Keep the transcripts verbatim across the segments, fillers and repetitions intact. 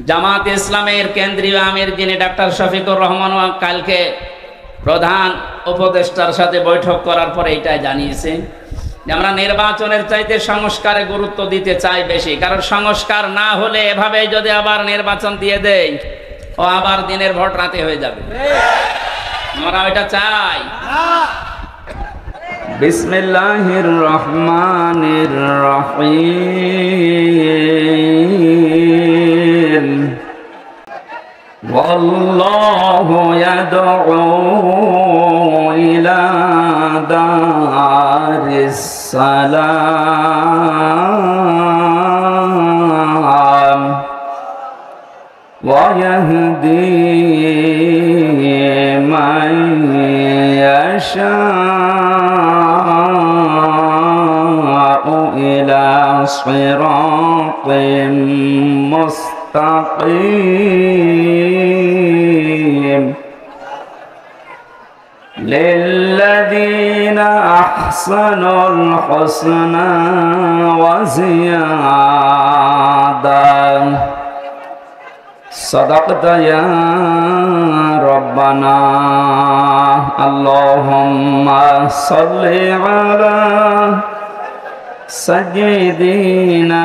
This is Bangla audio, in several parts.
জামাত ইসলামের কেন্দ্রীয় আমির যিনি ডাক্তার শফিকুর রহমান কালকে প্রধান উপদেষ্টার সাথে বৈঠক করার পরে এটাই জানিয়েছে যে আমরা নির্বাচনের চাইতে সংস্কারে গুরুত্ব দিতে চাই বেশি, কারণ সংস্কার না হলে এভাবে যদি আবার নির্বাচন দিয়ে দেয় ও আবার দিনের ভোট রাতে হয়ে যাবে। আমরা এটা চাই। বিসমিল্লাহির রহমানির রহিম। ওয়াল্লাহু ইয়াদউ ইলা দারিস সালাম ওয়া ইয়াহদি মান ইয়াশা صراط مستقيم للذين أحسنوا الحسنى وزيادة صدقت يا ربنا اللهم صل على سيدنا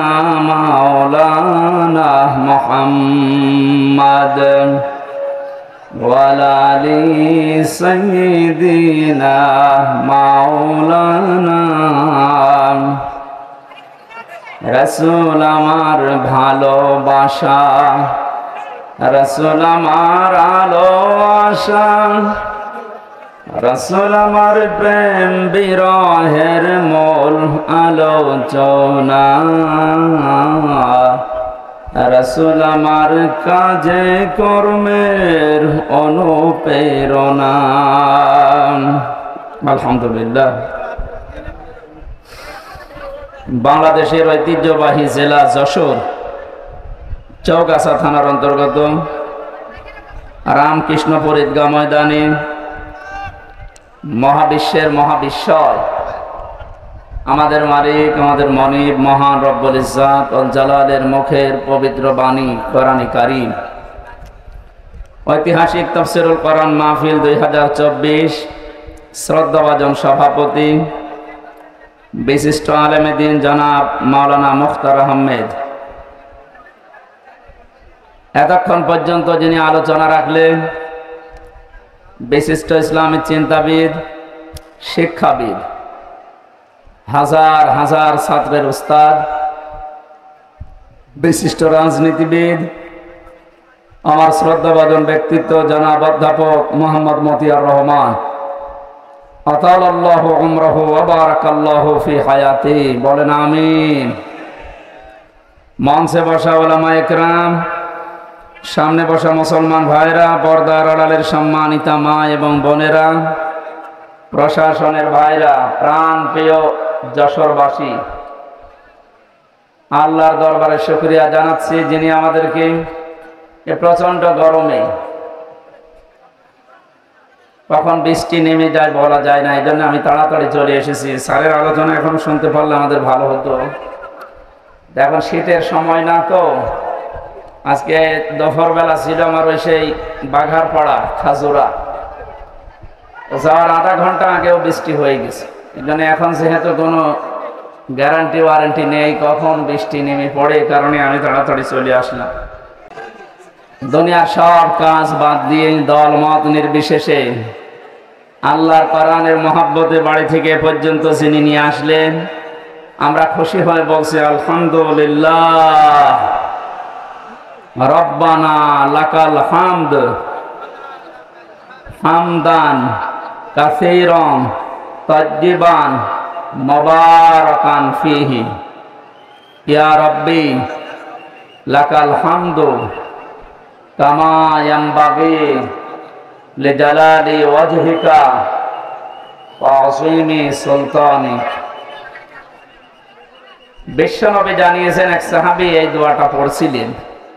مولانا محمد وعلى آل سيدنا مولانا رسول আমার ভালোবাসা, রসুল আমার আলো আশা, রসুল আমার প্রেম বিরহের মূল আলোচনা, রসুল আমার কাজে কর্মের অনুপ্রেরণা। আলহামদুলিল্লাহ। বাংলাদেশের ঐতিহ্যবাহী জেলা যশোর চৌগাছা থানার অন্তর্গত রামকৃষ্ণপুর ঈদগাহ ময়দানে মহাবিশ্বের মহাবিশ্বয় আমাদের মালিক আমাদের মনিব মহান রব্বুল ইজ্জাত ওয়াল জালালের মুখের পবিত্র বাণী কোরআন কারীম ঐতিহাসিক তাফসীরুল কোরআন মাহফিল দুই হাজার চব্বিশ শ্রদ্ধাভাজন সভাপতি বিশিষ্ট আলেমে দ্বীন জনাব মাওলানা মুখতার আহমেদ, এতক্ষণ পর্যন্ত যিনি আলোচনা রাখলেন বিশিষ্ট ইসলামী চিন্তাবিদ, শিক্ষাবিদ, হাজার হাজার ছাত্রের উস্তাদ, বিশিষ্ট রাজনীতিবিদ, আমার শ্রদ্ধাভাজন ব্যক্তিত্ব জনাব অধ্যাপক মোহাম্মদ মতিয়ার রহমান, আতালাল্লাহু উমরাহু ওয়া বারাকাল্লাহু ফি হায়াতি, বলেন আমিন। মঞ্চে বসা উলামায়ে কেরাম, সামনে বসা মুসলমান ভাইরা, পর্দার আড়ালের সম্মানিতা মা এবং বোনেরা, প্রশাসনের ভাইরা, প্রাণ প্রিয় যশোরবাসী, আল্লাহর দরবারে শুকরিয়া জানাচ্ছি যিনি আমাদেরকে এ প্রচন্ড গরমে, কখন বৃষ্টি নেমে যায় বলা যায় না, এই জন্য আমি তাড়াতাড়ি চলে এসেছি। স্যারের আলোচনা এখন শুনতে পারলে আমাদের ভালো হতো। এখন শীতের সময় না তো, আজকে দুপুর বেলা ছিল আমার ওই সেই বাঘারপাড়া খাজুরা, যাওয়ার আধা ঘন্টা আগেও বৃষ্টি হয়ে গেছে। এই জন্য এখন যেহেতু কোনো গ্যারান্টি ওয়ারেন্টি নেই কখন বৃষ্টি নেমে পড়ে, এই কারণে আমি তাড়াতাড়ি চলে আসলাম। দুনিয়ার সব কাজ বাদ দিয়ে দল মত নির্বিশেষে আল্লাহর কোরআনের মহব্বতে বাড়ি থেকে এ পর্যন্ত যিনি নিয়ে আসলেন, আমরা খুশি হয়ে বলছি আলহামদুলিল্লাহ। রব্বানা লাকাল হামদ হামদান কাসীরান তাজ্জিবান মুবারাকান ফীহি, ইয়া রাব্বি লাকাল হামদু কামা ইয়ানবাগি লিজালালি ওয়াজহিকা ওয়া আযীমি সুলতানিক। বিশ্বনবী জানিয়েছেন এক সাহাবী এই দোয়াটা পড়ছিলেন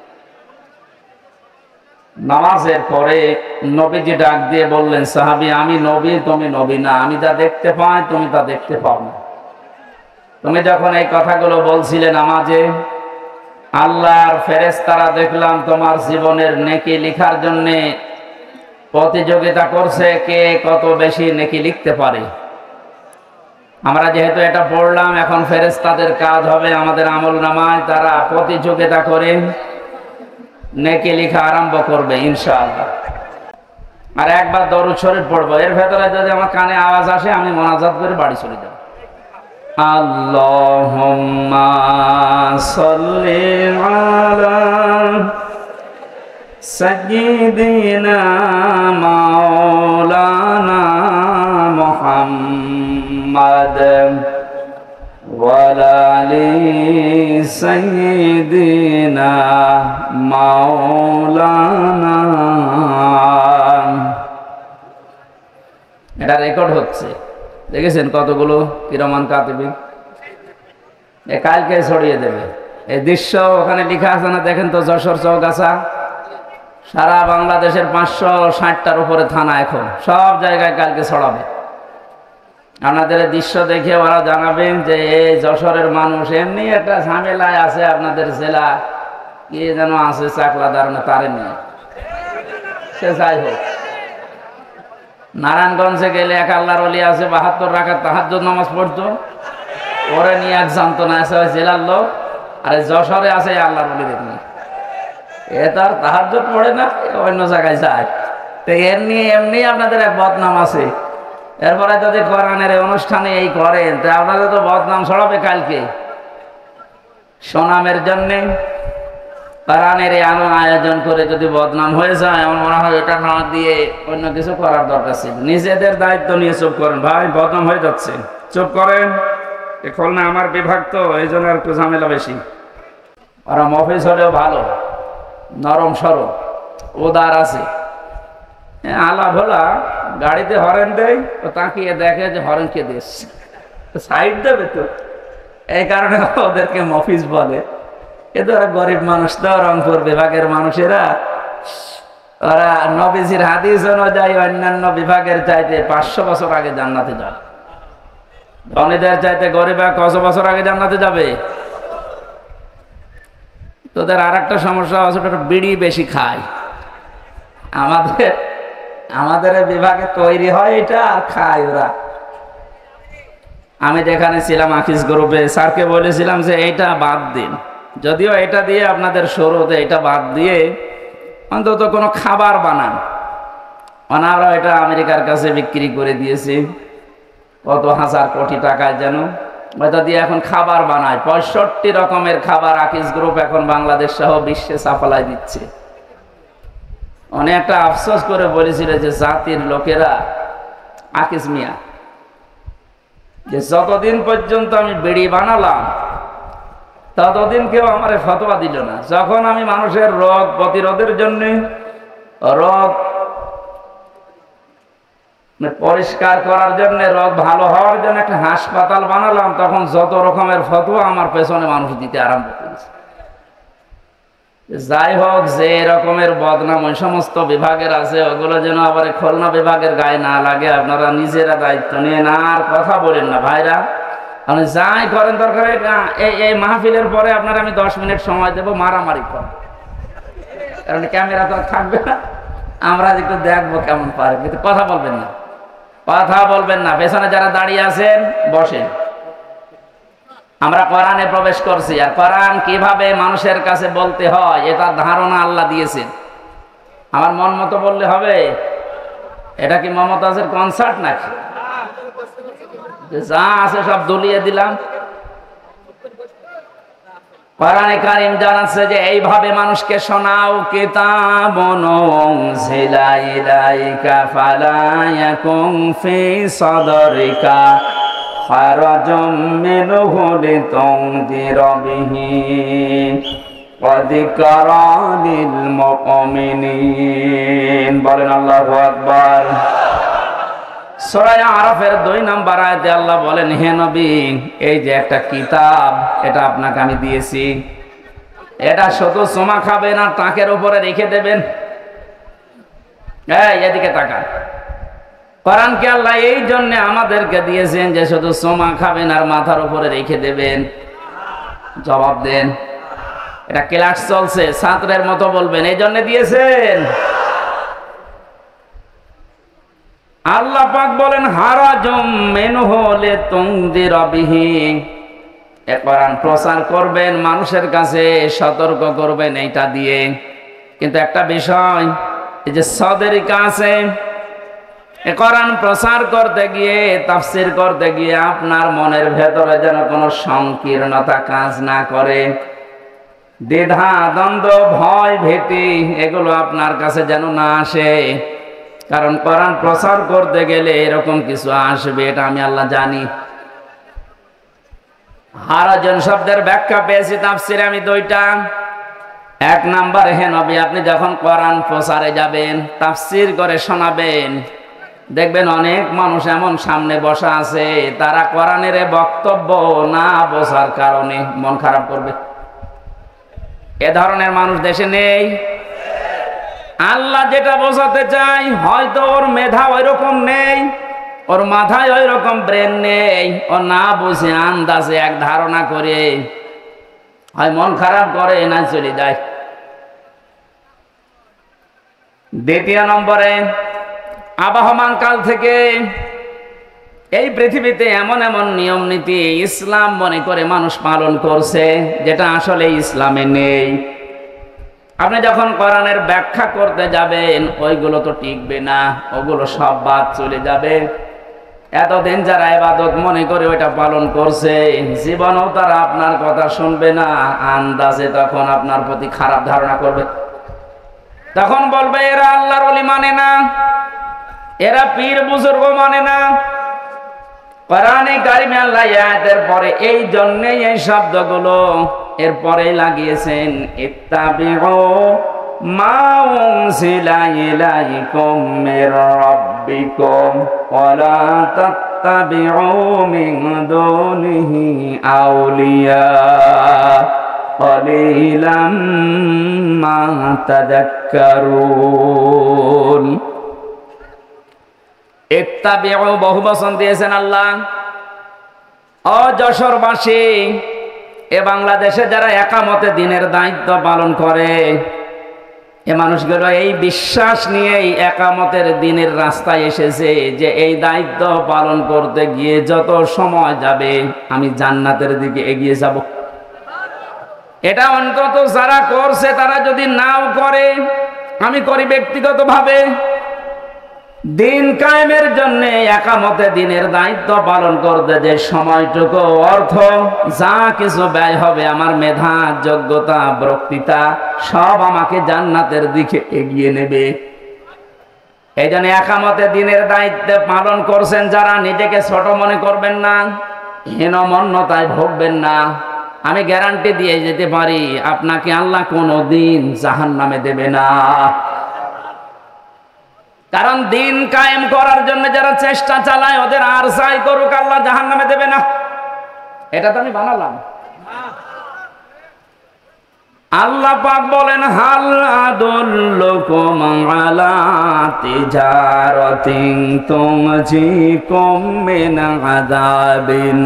নামাজের পরে। নবীজি ডাক দিয়ে বললেন, সাহাবী আমি নবী, তুমি নবী না, আমি যা দেখতে পাই তুমি তা দেখতে পাও না। তুমি যখন এই কথাগুলো বলছিলে নামাজে, আল্লাহর ফেরেশতারা দেখলাম তোমার জীবনের নেকি লিখার জন্য প্রতিযোগিতা করছে, কে কত বেশি নেকি লিখতে পারে। আমরা যেহেতু এটা পড়লাম, এখন ফেরেশতাদের কাজ হবে আমাদের আমলনামায় তারা প্রতিযোগিতা করে নেকি লিখা আরম্ভ করবে ইনশাআল্লাহ। আর একবার দরুদ শরীফ পড়বো, এর ভেতরে যদি আমার কানে আওয়াজ আসে আমি মোনাজাত করে বাড়ি চলে যাব। আল্লাহুম্মা সাল্লি আলা সাইয়্যিদিনা মাওলানা মুহাম্মাদ ওয়া আলি সাইয়্যিদিনা মাওলানা। এটা রেকর্ড হচ্ছে, দেখেছেন কতগুলো কিরমান কাতিবিন, এ কালকে ছড়িয়ে দেবে এই দৃশ্য। ওখানে লেখা আছে না, দেখেন তো, যশোর চৌগাছা, সারা বাংলাদেশের পাঁচশো ষাটটার উপরে থানা, এখন সব জায়গায় কালকে ছড়াবে। আপনাদের দৃশ্য দেখে ওরা জানাবেন যে এই যশোরের মানুষ এমনি একটা ঝামেলায় আছে, আপনাদের জেলা কি যেন আছে চাকলাদার না তারে নিয়ে, সে যাই হোক। নারায়ণগঞ্জে গেলে এক আল্লাহর ওলি আছে, বাহাত্তর রাকাত তাহাজ্জুদ নামাজ পড়তো, ওরে নিয়ে এক জানতো না, এসে জেলার লোক। আর যশোরে আছে আল্লাহর ওলি দেখুন, এ তো আর তাহাজ্জুদ পড়ে না, অন্য জায়গায় যায়। তো এর নিয়ে এমনি আপনাদের এক বদনাম আছে। এরপরে যদি কোরআনের অনুষ্ঠানে এই করেন, তো আপনাদের তো বদনাম ছড়াবে কালকে। সুনামের জন্যে কোরআনের এই আয়োজন করে যদি বদনাম হয়ে যায়, আমার মনে হয় এটা না দিয়ে অন্য কিছু করার দরকার ছিল। নিজেদের দায়িত্ব নিয়ে চুপ করেন, ভাই বদনাম হয়ে যাচ্ছে, চুপ করেন। এ খুলনা আমার বিভাগ তো, এই জন্য একটু ঝামেলা বেশি। ওরা মফিজ হলেও ভালো, নরম সরম, উদার আছে। আলা ভোলা গাড়িতে হরেন দেয়, ও তাকিয়ে দেখে যে হরেন কে দিস, সাইড দেবে তো, এই কারণে ওদেরকে মফিজ বলে। এ তো ওরা গরিব মানুষ তো, রংপুর বিভাগের মানুষেরা, ওরা নবীজির হাদিস অনুযায়ী অন্যান্য বিভাগের চাইতে পাঁচশো বছর আগে জান্নাতে যাবে। ধনীদের চাইতে গরিবা কত বছর আগে জান্নাতে যাবে? তোদের আর একটা সমস্যা আছে, বিড়ি বেশি খায়। আমাদের আমাদের বিভাগে তৈরি হয় এটা, আর খায় ওরা। আমি যেখানে ছিলাম আকিস গ্রুপে, স্যারকে বলেছিলাম যে এইটা বাদ দিন, যদিও এটা দিয়ে আপনাদের শুরুতে এটা বাদ দিয়ে অন্তত কোনো খাবার বানান। ওনারা এটা আমেরিকার কাছে বিক্রি করে দিয়েছে কত হাজার কোটি টাকায় যেন, ওটা দিয়ে এখন খাবার বানায়। পঁয়ষট্টি রকমের খাবার আকিস গ্রুপ এখন বাংলাদেশ সহ বিশ্বে সাপ্লাই দিচ্ছে। অনেকটা আফসোস করে বলেছিল যে জাতির লোকেরা, আকিস মিয়া, যে যতদিন পর্যন্ত আমি বিড়ি বানালাম ততদিন কেউ আমার ফতোয়া দিল না। যখন আমি মানুষের রোগ প্রতিরোধের জন্য, রোগ পরিষ্কার করার জন্য, রোগ ভালো হওয়ার জন্য একটা হাসপাতাল বানালাম, তখন যত রকমের ফতোয়া আমার পেছনে মানুষ দিতে আরম্ভ করেছে। যাই হোক, যে রকমের বদনাম ওই সমস্ত বিভাগের আছে, ওগুলো যেন আবার খুলনা বিভাগের গায়ে না লাগে। আপনারা নিজেরা দায়িত্ব নিয়ে না আর কথা বলেন না ভাইরা, আপনি যাই করেন দরকার। এই এই মাহফিলের পরে আপনারা আমি দশ মিনিট সময় দেবো, মারামারি কর, কারণ ক্যামেরা তো থাকবে না, আমরা একটু দেখবো কেমন পারে। কিন্তু কথা বলবেন না, কথা বলবেন না। পেছনে যারা দাঁড়িয়ে আছেন বসেন। আমরা কোরআনে প্রবেশ করছি, আর কোরআন কিভাবে মানুষের কাছে বলতে হয় এটা ধারণা আল্লাহ দিয়েছেন। আমার মন মতো বললে হবে? এটা কি মমতাজের কনসার্ট নাকি? যা আছে সব দুলিয়ে দিলাম। কোরআনে কারীম জানাচ্ছে যে এইভাবে মানুষকে শোনাও, কিতাবুন উনজিলা ইলাইকা ফালা ইয়াকুন ফি সাদরিকা হারাজুম মিনহু লিতুনযিরা বিহি ওয়া যিকরা লিল মুমিনিন। বলেন আল্লাহু আকবার। সূরা আরাফের দুই নম্বর আয়াতে আল্লাহ বলেন, হে নবী, এই যে একটা কিতাব, এটা আপনাকে আমি দিয়েছি, এটা শুধু চুমা খাবেন আর তাকের উপরে রেখে দেবেন। এই এদিকে তাকান। কোরআনকে আল্লাহ এই জন্য আমাদেরকে দিয়েছেন যে শুধু চুমা খাবেন আর মাথার উপরে রেখে দেবেন। জবাব দেন, এটা ক্লাস চলছে, ছাত্রের মতো বলবেন, এই জন্য দিয়েছেন। আল্লাহ পাক বলেন হারাজুম মিনহু লিতুনযিরা বিহি, এ কোরআন প্রচার করবেন, মানুষের কাছে সতর্ক করবেন এইটা দিয়ে। কিন্তু একটা বিষয়, এই যে সদরিকা আছে, এ কোরআন প্রচার করতে গিয়ে, তাফসীর করতে গিয়ে আপনার মনের ভেতরে যেন কোনো সংকীর্ণতা কাজ না করে, দ্বিধা দ্বন্দ্ব ভয় ভীতি এগুলো আপনার কাছে যেন না আসে। কারণ কোরআন প্রচার করতে গেলে এরকম কিছু আসবে, এটা আমি আল্লাহ জানি। হারাজন শব্দের ব্যাখ্যা পেয়েছি তাফসীরে আমি দুইটা। এক নাম্বার, হে নবী, আপনি যখন কোরআন প্রচারে যাবেন, তাফসীর করে শোনাবেন, দেখবেন অনেক মানুষ এমন সামনে বসা আছে, তারা কোরআনের বক্তব্য না বোঝার কারণে মন খারাপ করবে। এ ধরনের মানুষ দেশে নেই। আল্লাহ যেটা বোঝাতে চাই, হয়তো ওর মেধা ওই রকম নেই, ওর মাথায় ওই রকম ব্রেন নেই, ও না বুঝে আন্দাজে এক ধারণা করে হয় মন খারাপ করে না চলে যায়। দ্বিতীয় নম্বরে, আবহমান কাল থেকে এই পৃথিবীতে এমন এমন নিয়ম নীতি ইসলাম মনে করে মানুষ পালন করছে, যেটা আসলে ইসলামে নেই। আপনি যখন কোরআনের ব্যাখ্যা করতে যাবেন, ওইগুলো তো টিকবে না, ওগুলো সব বাদ চলে যাবে। এতদিন যারা ইবাদত মনে করে ওইটা পালন করছে, জীবনেও তারা আপনার কথা শুনবে না, আন্দাজে তখন আপনার প্রতি খারাপ ধারণা করবে। তখন বলবে এরা আল্লাহর ওলি মানে না, এরা পীর বুজুর্গ মানে না। কোরআনে কারিমে আল্লাহ আয়াতের পরে এই জন্যই এই শব্দগুলো এরপরে লাগিয়েছেন, ইত্তাবিউ মা উনজিলা ইলাইকুম মির রাব্বিকুম ওয়া লা তাত্তাবিউ মিন দুনিহি আউলিয়া ক্বালিলাম মা তাযাক্কারুন। ইত্তাবিউ বহু বচন দিয়েছেন আল্লাহ। ও যশোরবাসী, এ বাংলাদেশে যারা একামতে দিনের দায়িত্ব পালন করে, এ মানুষগুলো এই বিশ্বাস নিয়েই একামতের দিনের রাস্তায় এসেছে যে এই দায়িত্ব পালন করতে গিয়ে যত সময় যাবে আমি জান্নাতের দিকে এগিয়ে যাব। এটা অন্তত যারা করছে, তারা যদি নাও করে, আমি করি ব্যক্তিগতভাবে, দিন কায়েমের জন্য একামতে দিনের দায়িত্ব পালন করতে যে সময়টুকু অর্থ যা কিছু ব্যয় হবে, আমার মেধা যোগ্যতা বক্তৃতা সব আমাকে জান্নাতের দিকে এগিয়ে নেবে। এই জন্য একামতে দিনের দায়িত্ব পালন করছেন যারা, নিজেকে ছোট মনে করবেন না, হীনমন্যতায় ভুগবেন না। আমি গ্যারান্টি দিয়ে যেতে পারি, আপনাকে আল্লাহ কোনো দিন জাহান্নামে দেবে না। কারণ দিন কায়েম করার জন্য যারা চেষ্টা চালায়, ওদের আর যাই করুক আল্লাহ জাহান্নামে দেবে না। এটা তো আমি বানালাম। আল্লাহ পাক বলেন, হাল আদুল্লুকুম আলা তিজারাতিন তুনজিকুম মিন আযাবিন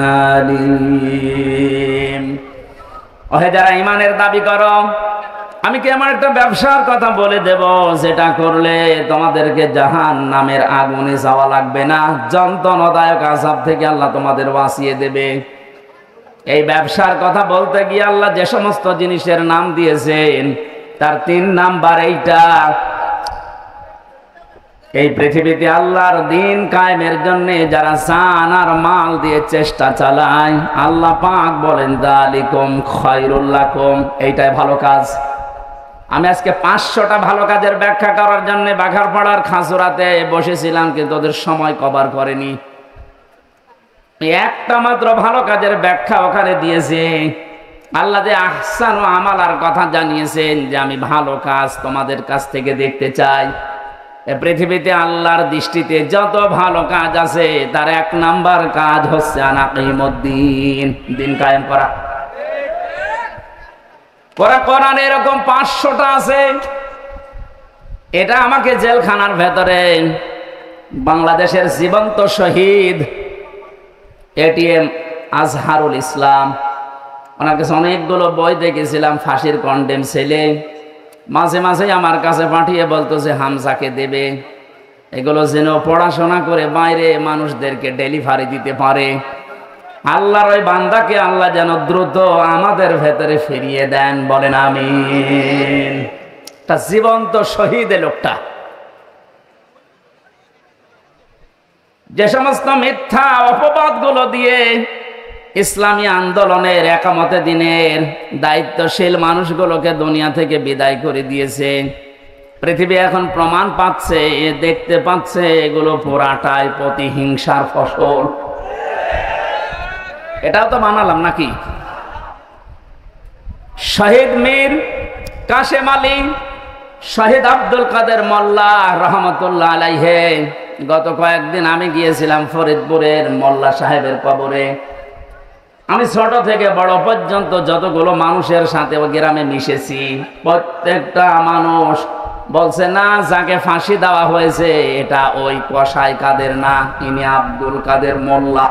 আলীম। ওহে যারা ঈমানের দাবি করো, আমি কি আমার একটা ব্যবসার কথা বলে দেব, যেটা করলে তোমাদেরকে জাহান্নামের আগুনে যাওয়া লাগবে না, যন্ত্রণাদায়ক আযাব থেকে আল্লাহ তোমাদের বাঁচিয়ে দেবে। এই ব্যবসার কথা বলতে গিয়ে আল্লাহ যে সমস্ত জিনিসের নাম দিয়েছেন, তার তিন নাম্বার এইটা। এই পৃথিবীতে আল্লাহর দিন কায়েমের জন্য যারা জান আর মাল দিয়ে চেষ্টা চালায়, আল্লাহ পাক বলেন যালিকুম খায়রুল লাকুম, এইটাই ভালো কাজ। আমি আজকে পাঁচশোটা ভালো কাজের ব্যাখ্যা করার জন্য বাঘারপাড়ার খাসুরাতে বসেছিলাম, কিন্তু ওদের সময় কভার করেনি। একটা মাত্র ভালো কাজের ব্যাখ্যা ওখানে দিয়েছে। আল্লাহ যে আহসান ও আমালার কথা জানিয়েছেন, যে আমি ভালো কাজ তোমাদের কাছ থেকে দেখতে চাই। পৃথিবীতে আল্লাহর দৃষ্টিতে যত ভালো কাজ আছে, তার এক নাম্বার কাজ হচ্ছে আনাকিমুদ্দিন, দিন কায়েম করা। কোরআন এরকম পাঁচশোটা আছে। এটা আমাকে জেলখানার ভেতরে বাংলাদেশের জীবন্ত শহীদ এটিএম আজহারুল ইসলাম, ওনার কাছে অনেকগুলো বই দেখেছিলাম, ফাঁসির কন্ডেম ছেলে। মাঝে মাঝে আমার কাছে পাঠিয়ে বলতো যে হামজাকে দেবে, এগুলো যেন পড়াশোনা করে বাইরে মানুষদেরকে ডেলিভারি দিতে পারে। আল্লাহর ওই বান্দাকে আল্লাহ যেন দ্রুত আমাদের ভেতরে ফিরিয়ে দেন, বলেন আমিন। তা জীবন্ত শহীদ লোকটা। যে সমস্ত মিথ্যা অপবাদগুলো দিয়ে ইসলামী আন্দোলনের একামতে দিনের দায়িত্বশীল মানুষগুলোকে দুনিয়া থেকে বিদায় করে দিয়েছে, পৃথিবী এখন প্রমাণ পাচ্ছে, দেখতে পাচ্ছে এগুলো পুরাটাই প্রতিহিংসার ফসল। এটাও তো বানালাম নাকি? শহীদ মীর কাশেম আলী, শহীদ আব্দুল কাদের মোল্লা রহমতুল্লাহ আলাইহে। গত কয়েকদিন আমি গিয়েছিলাম ফরিদপুরের মোল্লা সাহেবের কবরে। আমি ছোট থেকে বড় পর্যন্ত যতগুলো মানুষের সাথে ও গ্রামে মিশেছি, প্রত্যেকটা মানুষ বলছে না, যাকে ফাঁসি দেওয়া হয়েছে এটা ওই কসাই কাদের না, ইনি আব্দুল কাদের মোল্লা।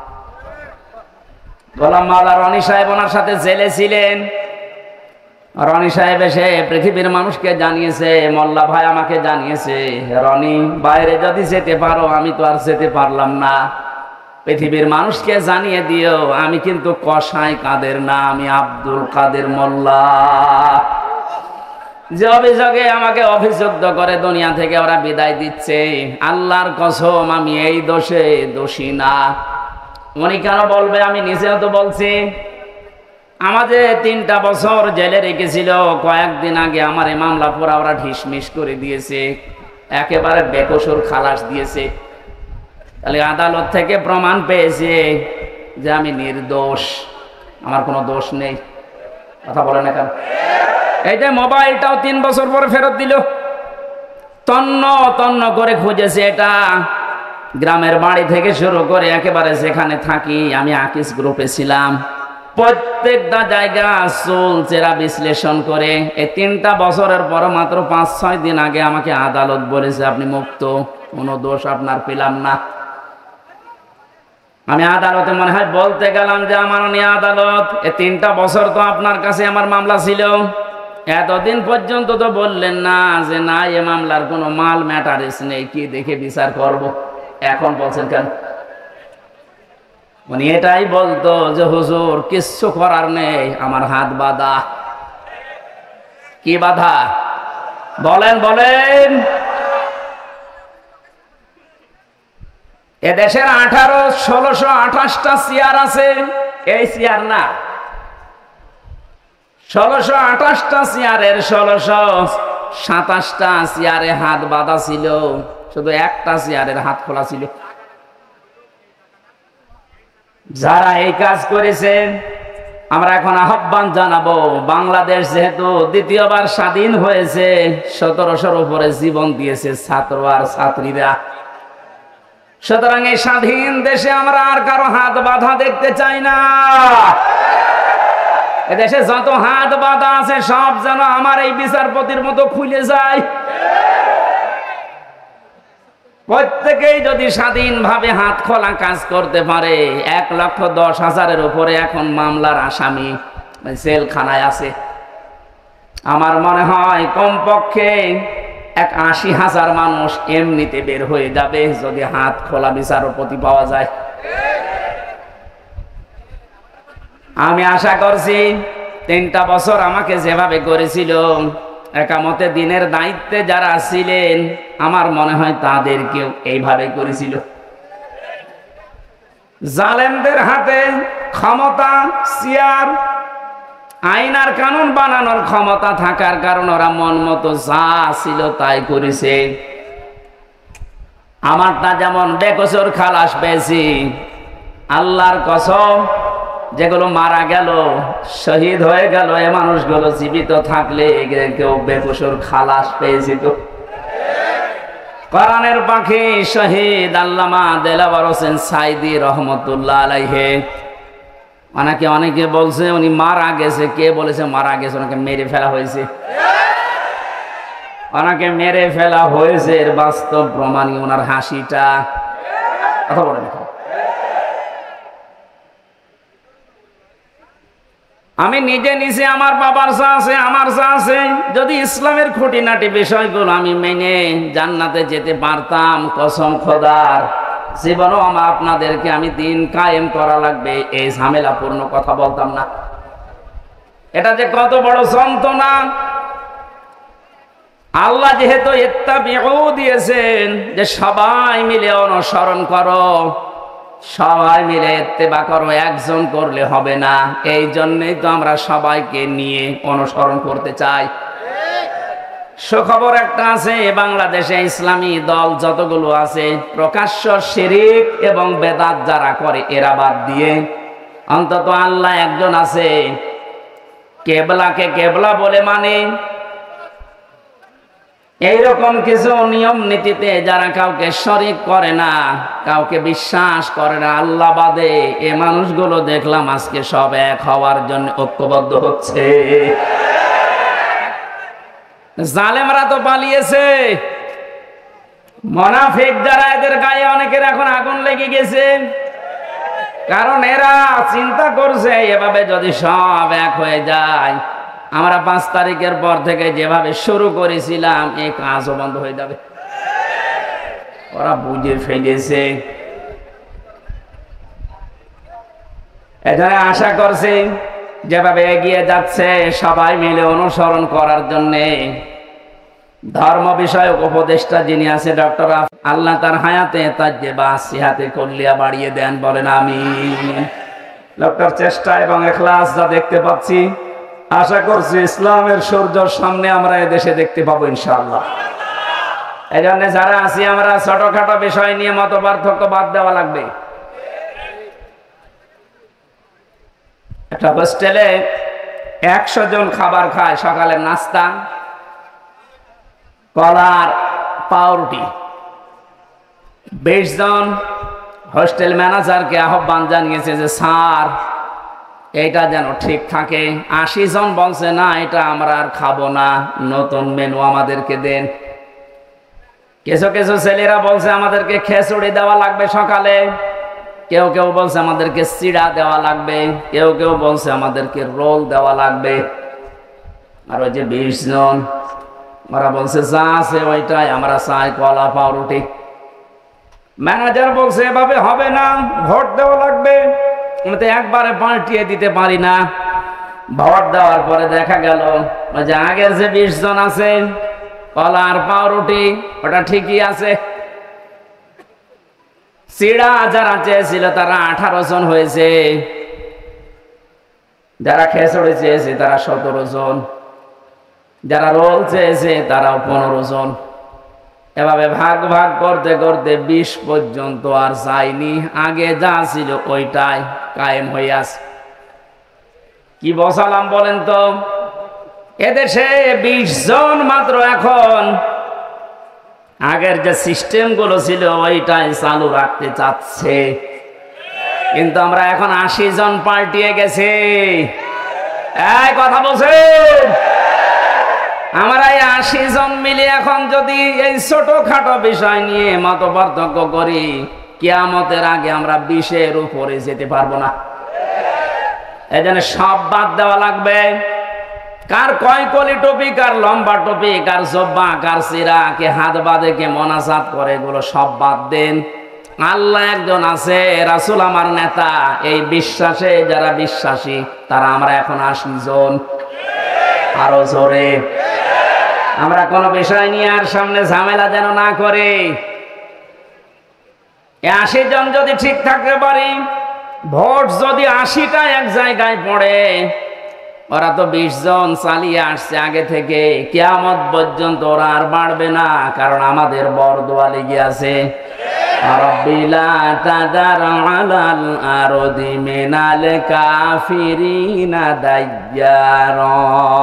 গোলাম মাওলা রনি সাহেব ওনার সাথে জেলে ছিলেন। রনি সাহেব এসে পৃথিবীর মানুষকে জানিয়েছে, মোল্লা ভাই আমাকে জানিয়েছে, রনি বাইরে যদি যেতে পারো, আমি তো আর যেতে পারলাম না, পৃথিবীর মানুষকে জানিয়ে দিও আমি কিন্তু কসাই কাদের না, আমি আব্দুল কাদের মোল্লা। যে অভিযোগে আমাকে অভিযুক্ত করে দুনিয়া থেকে ওরা বিদায় দিচ্ছে, আল্লাহর কসম আমি এই দোষে দোষী না। উনি কেন বলবে? আমি নিজেও তো বলছি। আমাদের তিনটা বছর জেলে রেখেছিল, কয়েকদিন আগে আমার এই মামলা পুরা ওরা ঢিসমিস করে দিয়েছে, একেবারে বেকসুর খালাস দিয়েছে। তাহলে আদালত থেকে প্রমাণ পেয়েছে যে আমি নির্দোষ, আমার কোনো দোষ নেই। কথা বলে না কেন? এই যে মোবাইলটাও তিন বছর পরে ফেরত দিল, তন্ন তন্ন করে খুঁজেছে। এটা গ্রামের বাড়ি থেকে শুরু করে একেবারে যেখানে থাকি, আমি আকিস গ্রুপে ছিলাম, প্রত্যেকটা জায়গা চুল চেরা বিশ্লেষণ করে এই তিনটা বছরের পর মাত্র পাঁচ ছয় দিন আগে আমাকে আদালত বলেছে আপনি মুক্ত, কোনো দোষ আপনার পেলাম না। আমি আদালতে মনে হয় বলতে গেলাম যে আমার নিয়ে আদালত, এই তিনটা বছর তো আপনার কাছে আমার মামলা ছিল, এতদিন পর্যন্ত তো বললেন না যে না এ মামলার কোনো মাল ম্যাটারিস নেই, কি দেখে বিচার করব, এখন বলছেন কেন? উনি এটাই বলতো যে হুজুর কিচ্ছু করার নেই, আমার হাত বাঁধা। কি বাধা? বলেন বলেন। এদেশের আঠারো ষোলোশো আঠাশটা চেয়ার আছে, এই চেয়ার না, ষোলোশো আঠাশটা চেয়ারের ষোলোশো সাতাশটা চেয়ারে হাত বাঁধা ছিল, শুধু একটা চেয়ারের হাত খোলা ছিল। যারা এই কাজ করেছেন আমরা এখন আহ্বান জানাবো, বাংলাদেশ যেহেতু দ্বিতীয়বার স্বাধীন হয়েছে, সতেরোশোর উপরে জীবন দিয়েছে ছাত্র আর ছাত্রীরা, সুতরাং এই স্বাধীন দেশে আমরা আর কারো হাত বাঁধা দেখতে চাই না। এদেশে যত হাত বাঁধা আছে সব যেন আমার এই বিচারপতির মতো খুলে যায়। প্রত্যেকেই যদি স্বাধীনভাবে হাত খোলা কাজ করতে পারে, এক লক্ষ দশ হাজারের উপরে এখন মামলার আসামি জেলখানায় আছে। আমার মনে হয় কমপক্ষে এক আশি হাজার মানুষ এমনিতে বের হয়ে যাবে যদি হাত খোলা বিচারপতি পাওয়া যায়। আমি আশা করছি তিনটা বছর আমাকে যেভাবে করেছিল, একামতে দিনের দায়িত্বে যারা ছিলেন আমার মনে হয় তাদেরকেও এইভাবে করেছিল। জালেমদের হাতে ক্ষমতা, চেয়ার, আইন আর কানুন বানানোর ক্ষমতা থাকার কারণে ওরা মন মতো যা ছিল তাই করেছে। আমারটা যেমন বেকসুর খালাস পেয়েছি, আল্লাহর কসম যেগুলো মারা গেল, শহীদ হয়ে গেল, এ মানুষগুলো জীবিত থাকলে কেউ বেকসুর খালাস পেয়েছিল। কোরআনের পাখি শহীদ আল্লামা দেলাওয়ার হোসেন সাইদি রহমতুল্লাহ আলাইহে, অনেকে অনেকে বলছে উনি মারা গেছে। কে বলেছে মারা গেছে? ওনাকে মেরে ফেলা হয়েছে। ওনাকে মেরে ফেলা হয়েছে, এর বাস্তব প্রমাণই ওনার হাসিটা। কথা বলে দেখো। আমি নিজে নিজে আমার বাবার চা আছে, আমার চা আছে, যদি ইসলামের খুঁটিনাটি বিষয়গুলো আমি মেনে জান্নাতে যেতে পারতাম, কসম খোদার জীবনও আমার আপনাদেরকে আমি দিন কায়েম করা লাগবে এই ঝামেলাপূর্ণ কথা বলতাম না। এটা যে কত বড় যন্ত্রণা। আল্লাহ যেহেতু ইত্তাবিউ দিয়েছেন যে সবাই মিলে অনুসরণ করো, সবাই মিলে ইত্তেবা করো, একজন করলে হবে না। এই জন্যই তো আমরা সবাইকে নিয়ে অনুসরণ করতে চাই। সুখবর একটা আছে, বাংলাদেশে ইসলামী দল যতগুলো আছে প্রকাশ্য শিরিক এবং বেদাত যারা করে এরা বাদ দিয়ে অন্তত আল্লাহ একজন আছে, কেবলাকে কেবলা বলে মানে, এইরকম কিছু নিয়ম নীতিতে যারা কাউকে শরিক করে না, কাউকে বিশ্বাস করে না আল্লাহ বাদে, এ মানুষগুলো দেখলাম আজকে সব এক হওয়ার জন্য ঐক্যবদ্ধ হচ্ছে। জালেমরা তো পালিয়েছে, মুনাফিক যারা এদের গায়ে অনেকের এখন আগুন লেগে গেছে, কারণ এরা চিন্তা করছে এভাবে যদি সব এক হয়ে যায়, আমরা পাঁচ তারিখের পর থেকে যেভাবে শুরু করেছিলাম এই কাজও বন্ধ হয়ে যাবে। ওরা বুঝে ফেলেছে, এখানে আশা করছে যেভাবে এগিয়ে যাচ্ছে সবাই মিলে অনুসরণ করার জন্য। ধর্ম বিষয়ক উপদেষ্টা যিনি আছে ডক্টর আল্লাহ তার হায়াতে তার যে বা সিহাতে কল্লিয়া বাড়িয়ে দেন, বলেন আমিন। ডক্টর চেষ্টা এবং ইখলাস যা দেখতে পাচ্ছি, আশা করছি ইসলামের সূর্যর সামনে আমরা এদেশে দেখতে পাবো ইনশাআল্লাহ। এই জন্য যারা আছি আমরা ছোটখাটো বিষয় নিয়ে মত পার্থক্য বাদ দেওয়া লাগবে। একটা হোস্টেলে একশো জন খাবার খায়, সকালের নাস্তা কলার পাউরুটি। বিশ জন হোস্টেল ম্যানেজারকে আহ্বান জানিয়েছে যে স্যার এটা যেন ঠিক থাকে। আশি জন বলছে না এটা আমরা আর খাবো না, নতুন মেনু আমাদেরকে দেন। কিছু কিছু ছেলেরা বলছে আমাদেরকে খিচুড়ি দেওয়া লাগবে সকালে, কেউ কেউ বলছে আমাদেরকে চিড়া দেওয়া লাগবে, কেউ কেউ বলছে আমাদেরকে রোল দেওয়া লাগবে। আর ওই যে বিশ জন ওরা বলছে যা আছে ওইটাই আমরা চাই, কলা পাউরুটি। ম্যানেজার বলছে এভাবে হবে না, ভোট দেওয়া লাগবে। আমি তো একবারে পাল্টিয়ে দিতে পারি না। ভোট দেওয়ার পরে দেখা গেল যে আগের যে বিশ জন আছে কলা আর পাউরুটি ওটা ঠিকই আছে। চিড়া যারা চেয়েছিল তারা আঠারো জন হয়েছে, যারা খিচুড়ি চেয়েছে তারা সতেরো জন, যারা রোল চেয়েছে তারাও পনেরো জন। এভাবে ভাগ ভাগ করতে করতে বিশ পর্যন্ত আর যায়নি, আগে যা ছিল ওইটাই কায়েম হয়ে আছে। কি বসালাম বলেন তো? এদেশে বিশ জন মাত্র এখন, আগের যে সিস্টেম গুলো ছিল ওইটাই চালু রাখতে চাচ্ছে, কিন্তু আমরা এখন আশি জন পাল্টিয়ে গেছে। এই কথা বলছেন, আমরা এই আশি জন মিলে এখন যদি এই ছোটখাটো বিষয় নিয়ে মত পার্থক্য করি, কিয়ামতের আগে আমরা বিশের উপরে যেতে পারবো না। এই জন্য সব বাদ দেওয়া লাগবে। কার কয় কলি টপি, কার লম্বা টপি, কার জব্বা, কার সিরা, কে হাত বাঁধে, কে মোনাজাত করে, এগুলো সব বাদ দেন। আল্লাহ একজন আছে, রাসূল আমার নেতা, এই বিশ্বাসে যারা বিশ্বাসী তারা আমরা এখন আশি জন। আরো জোরে, আমরা কোন বিষয় নিয়ে আর সামনে ঝামেলা যেন না করে। আশি জন যদি ঠিক থাকতে পারি, ভোট যদি আশিটা এক জায়গায় পড়ে, ওরা তো বিশ জন চালিয়ে আসছে আগে থেকে, কিয়ামত পর্যন্ত ওরা আর বাড়বে না, কারণ আমাদের বরদোয়া লেগে আছে। রব্বিলা তাদার আলাল আরদি মিনাল কাফিরিনা দাইয়ারা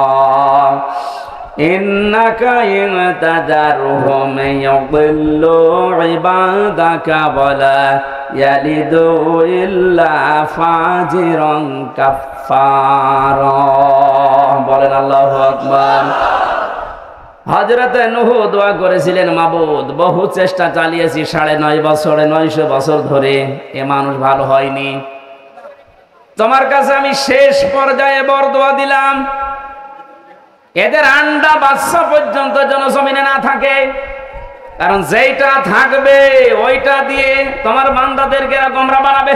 ইন্নাকা ইন তাদারহুম ইউদিল্লু ইবাদাকা ওয়ালা ইয়ালিদু ইল্লা ফাজিরান কাফফারা। বলেন আল্লাহু আকবার। হযরতে নূহ দোয়া করেছিলেন, মাবুদ বহু চেষ্টা চালিয়েছি সাড়ে নয় বছরে নয়শো বছর ধরে, এ মানুষ ভালো হয়নি। তোমার কাছে আমি শেষ পর্যায়ে বরদোয়া দিলাম, এদের আন্ডা বাচ্চা পর্যন্ত যেন জমিনে না থাকে, কারণ যেইটা থাকবে ওইটা দিয়ে তোমার বান্দাদেরকে গোমরা বানাবে।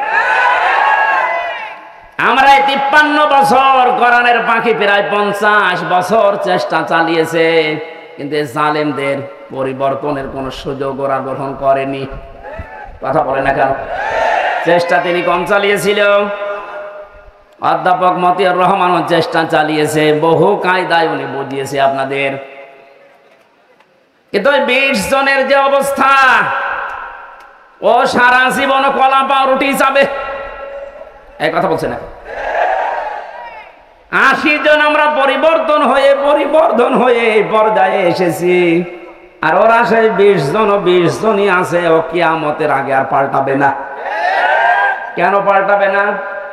আমরা এই তিপ্পান্ন বছর কোরআনের পাখি প্রায় পঞ্চাশ বছর চেষ্টা চালিয়েছে, কিন্তু জালেমদের পরিবর্তনের কোন সুযোগ ওরা গ্রহণ করেনি। কথা বলে না কেন? চেষ্টা তিনি কম চালিয়েছিল। অধ্যাপক মতিয়ার রহমানও চেষ্টা চালিয়েছে, বহু কায়দায় উনি বুঝিয়েছে আপনাদের। কিন্তু ওই বিশ জনের যে অবস্থা, ও সারা জীবন কলা পাউরুটি যাবে, এই কথা বলছে না। আশি জন আমরা পরিবর্তন হয়ে পরিবর্তন হয়ে পর্যায়ে এসেছি, আর ওরা সেই বিশ জন বিশ জনই আছে, ও কিয়ামতের আগে আর পাল্টাবে না। কেন পাল্টাবে না?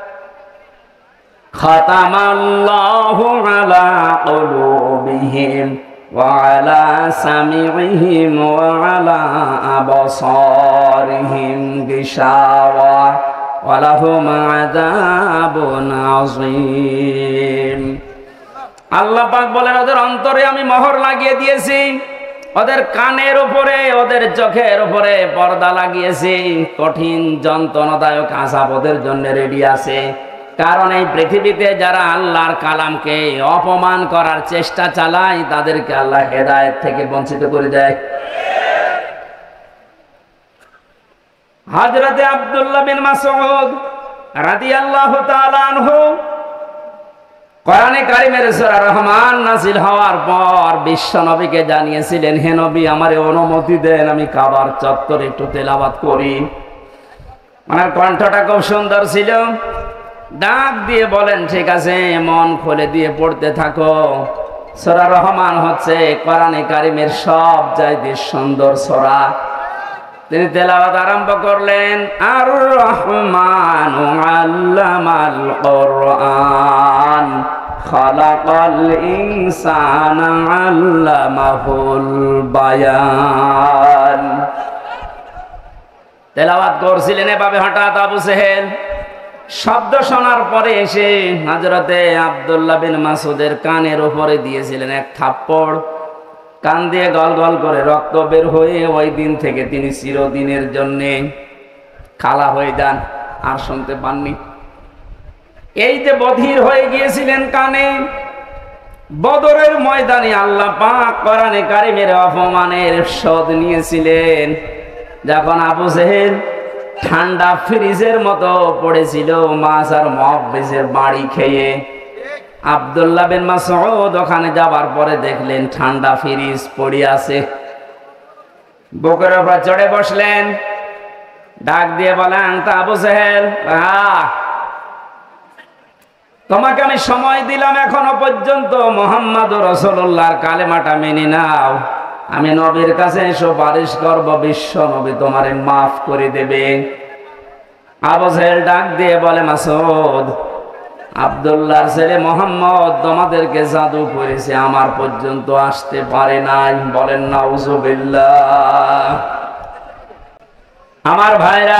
খাতামাল্লাহু আলা কুলুবিহিম ওয়া আলা সামিইহিম ওয়া আলা আবসারিহিম গিশাওয়া ওয়া লাহুম আযাবুন আযীম। আল্লাহ পাক বলেন, ওদের অন্তরে আমি মোহর লাগিয়ে দিয়েছি, ওদের কানের উপরে ওদের চোখের উপরে পর্দা লাগিয়েছি, কঠিন যন্ত্রণাদায়ক আযাব ওদের জন্য রেডি আছে। কারণ এই পৃথিবীতে যারা আল্লাহর কালামকে অপমান করার চেষ্টা চালায়, তাদেরকে আল্লাহ হেদায়েত থেকে বঞ্চিত করে দেয়। হযরতে আব্দুল্লাহ বিন মাসউদ রাদিয়াল্লাহু তাআলা আনহু কোরআনে কারিমের সূরা রহমান নাযিল হওয়ার পর বিশ্ব নবীকে জানিয়েছিলেন, হে নবী, আমারে অনুমতি দেন, আমি কাবার চত্বরে একটু তেলাওয়াত করি। ওনার কণ্ঠটা খুব সুন্দর ছিল। ডাক দিয়ে বলেন, ঠিক আছে, মন খুলে দিয়ে পড়তে থাকো। সূরা রহমান হচ্ছে কোরআনে কারিমের সব চাইতে সুন্দর সূরা। তিনি তেলাওয়াত আরম্ভ করলেন, আর রহমানু আল্লামাল কুরআন খালাকাল ইনসানা আল্লামাহুল বায়ান। তেলাওয়াত করছিলেন এভাবে, হঠাৎ আবু জেহেল শব্দ শোনার পরে এসে হযরতে আব্দুল্লাহ বিন মাসউদের কানের উপরে দিয়েছিলেন এক থাপ্পড়। কান দিয়ে গল গল করে রক্ত বের হয়ে ওই দিন থেকে তিনি চিরদিনের জন্য কালা হয়ে যান, আর শুনতে পাননি। এই যে বধির হয়ে গিয়েছিলেন কানে, বদরের ময়দানে আল্লাহ পাক কোরআনে কারিমের অপমানের শোধ নিয়েছিলেন। যখন আবু জেহেল ঠান্ডা ফ্রিজের মতো পড়েছিল মাছ আর মুহাব্বিসের বাড়ি খেয়ে, আব্দুল্লাহ বিন মাসউদ ওখানে যাবার পরে দেখলেন ঠান্ডা ফ্রিজ পড়ে আছে। বুকের উপর চড়ে বসলেন, ডাক দিয়ে বলেন, তা আবু জেহেল, তোমাকে আমি সময় দিলাম এখনো পর্যন্ত মুহাম্মদুর রাসূলুল্লাহর কালেমাটা মেনে নাও, আমি নবীর কাছে সুপারিশ করব, বিশ্ব নবী তোমারে মাফ করে দেবে। আবু জেহেল ডাক দিয়ে বলে, মাসউদ, আব্দুল্লাহর ছেলে মুহাম্মদ তোমাদেরকে জাদু করেছে, আমার পর্যন্ত আসতে পারে নাই। বলেন নাউজুবিল্লাহ। আমার ভাইরা,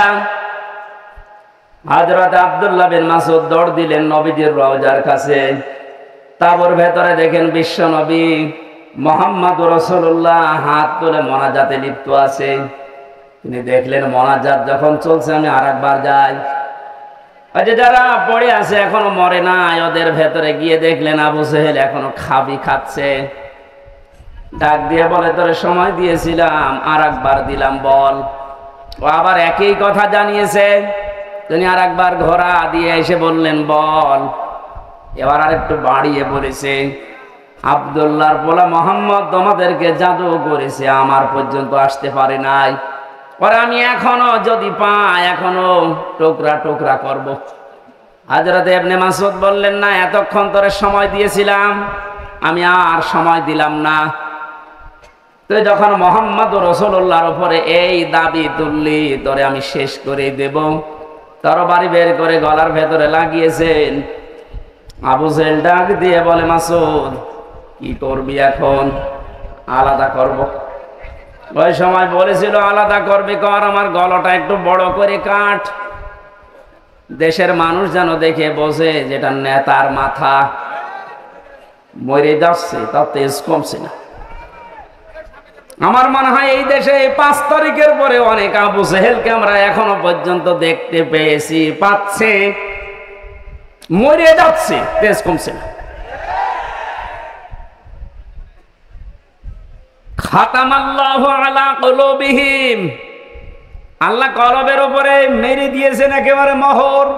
হযরত আব্দুল্লাহ বিন মাসউদ দৌড় দিলেন নবীজির রওজার কাছে। তাঁবুর ভেতরে দেখেন বিশ্ব নবী মুহাম্মদুর রাসূলুল্লাহ হাত তুলে মোনাজাতে লিপ্ত আছে। তিনি দেখলেন মোনাজাত যখন চলছে, আমি আরেকবার যাই। ওই যে যারা পড়ে আছে এখনো মরে নাই, ওদের ভেতরে গিয়ে দেখলেন আবু জেহেল এখনো খাবি খাচ্ছে। ডাক দিয়ে বলে, তোরে সময় দিয়েছিলাম, আরেকবার দিলাম, বল। ও আবার একই কথা জানিয়েছে। তিনি আরেকবার ঘোড়া দিয়ে এসে বললেন, বল। এবার আরেকটু বাড়িয়ে বলেছে, আব্দুল্লাহর পোলা মুহাম্মদ তোমাদেরকে জাদু করেছে, আমার পর্যন্ত আসতে পারে নাই, পরে আমি এখনো যদি পাই এখনো টুকরা টুকরা করব। হযরত ইবনে মাসউদ বললেন, না, এতক্ষণ তোরে সময় দিয়েছিলাম, আমি আর সময় দিলাম না। তুই যখন মুহাম্মদুর রাসূলুল্লাহর উপরে এই দাবি তুললি, তোরে আমি শেষ করে দেব। তরবারি বের করে গলার ভেতরে লাগিয়েছেন। আবু জেহেল ডাক দিয়ে বলে, মাসউদ, কি করবি এখন? আলাদা করব। ওই সময় বলেছিল, আলাদা করবি কর, আমার গলাটা একটু বড় করে কাট। দেশের মানুষ যেন দেখে বোঝে যেটা নেতার মাথা, মরে যাচ্ছে, তার তেজ কমছে না। আমার মনে হয় এই দেশে এই পাঁচ তারিখের পরে অনেক আবু জেহেলকে আমরা এখনো পর্যন্ত দেখতে পেয়েছি, পাচ্ছে, মরে যাচ্ছে, তেজ কমছে না। খাতামাল্লাহু আলা কুলুবিহিম, আল্লাহ কলবের উপরে মেরে দিয়েছেন একেবারে মোহর,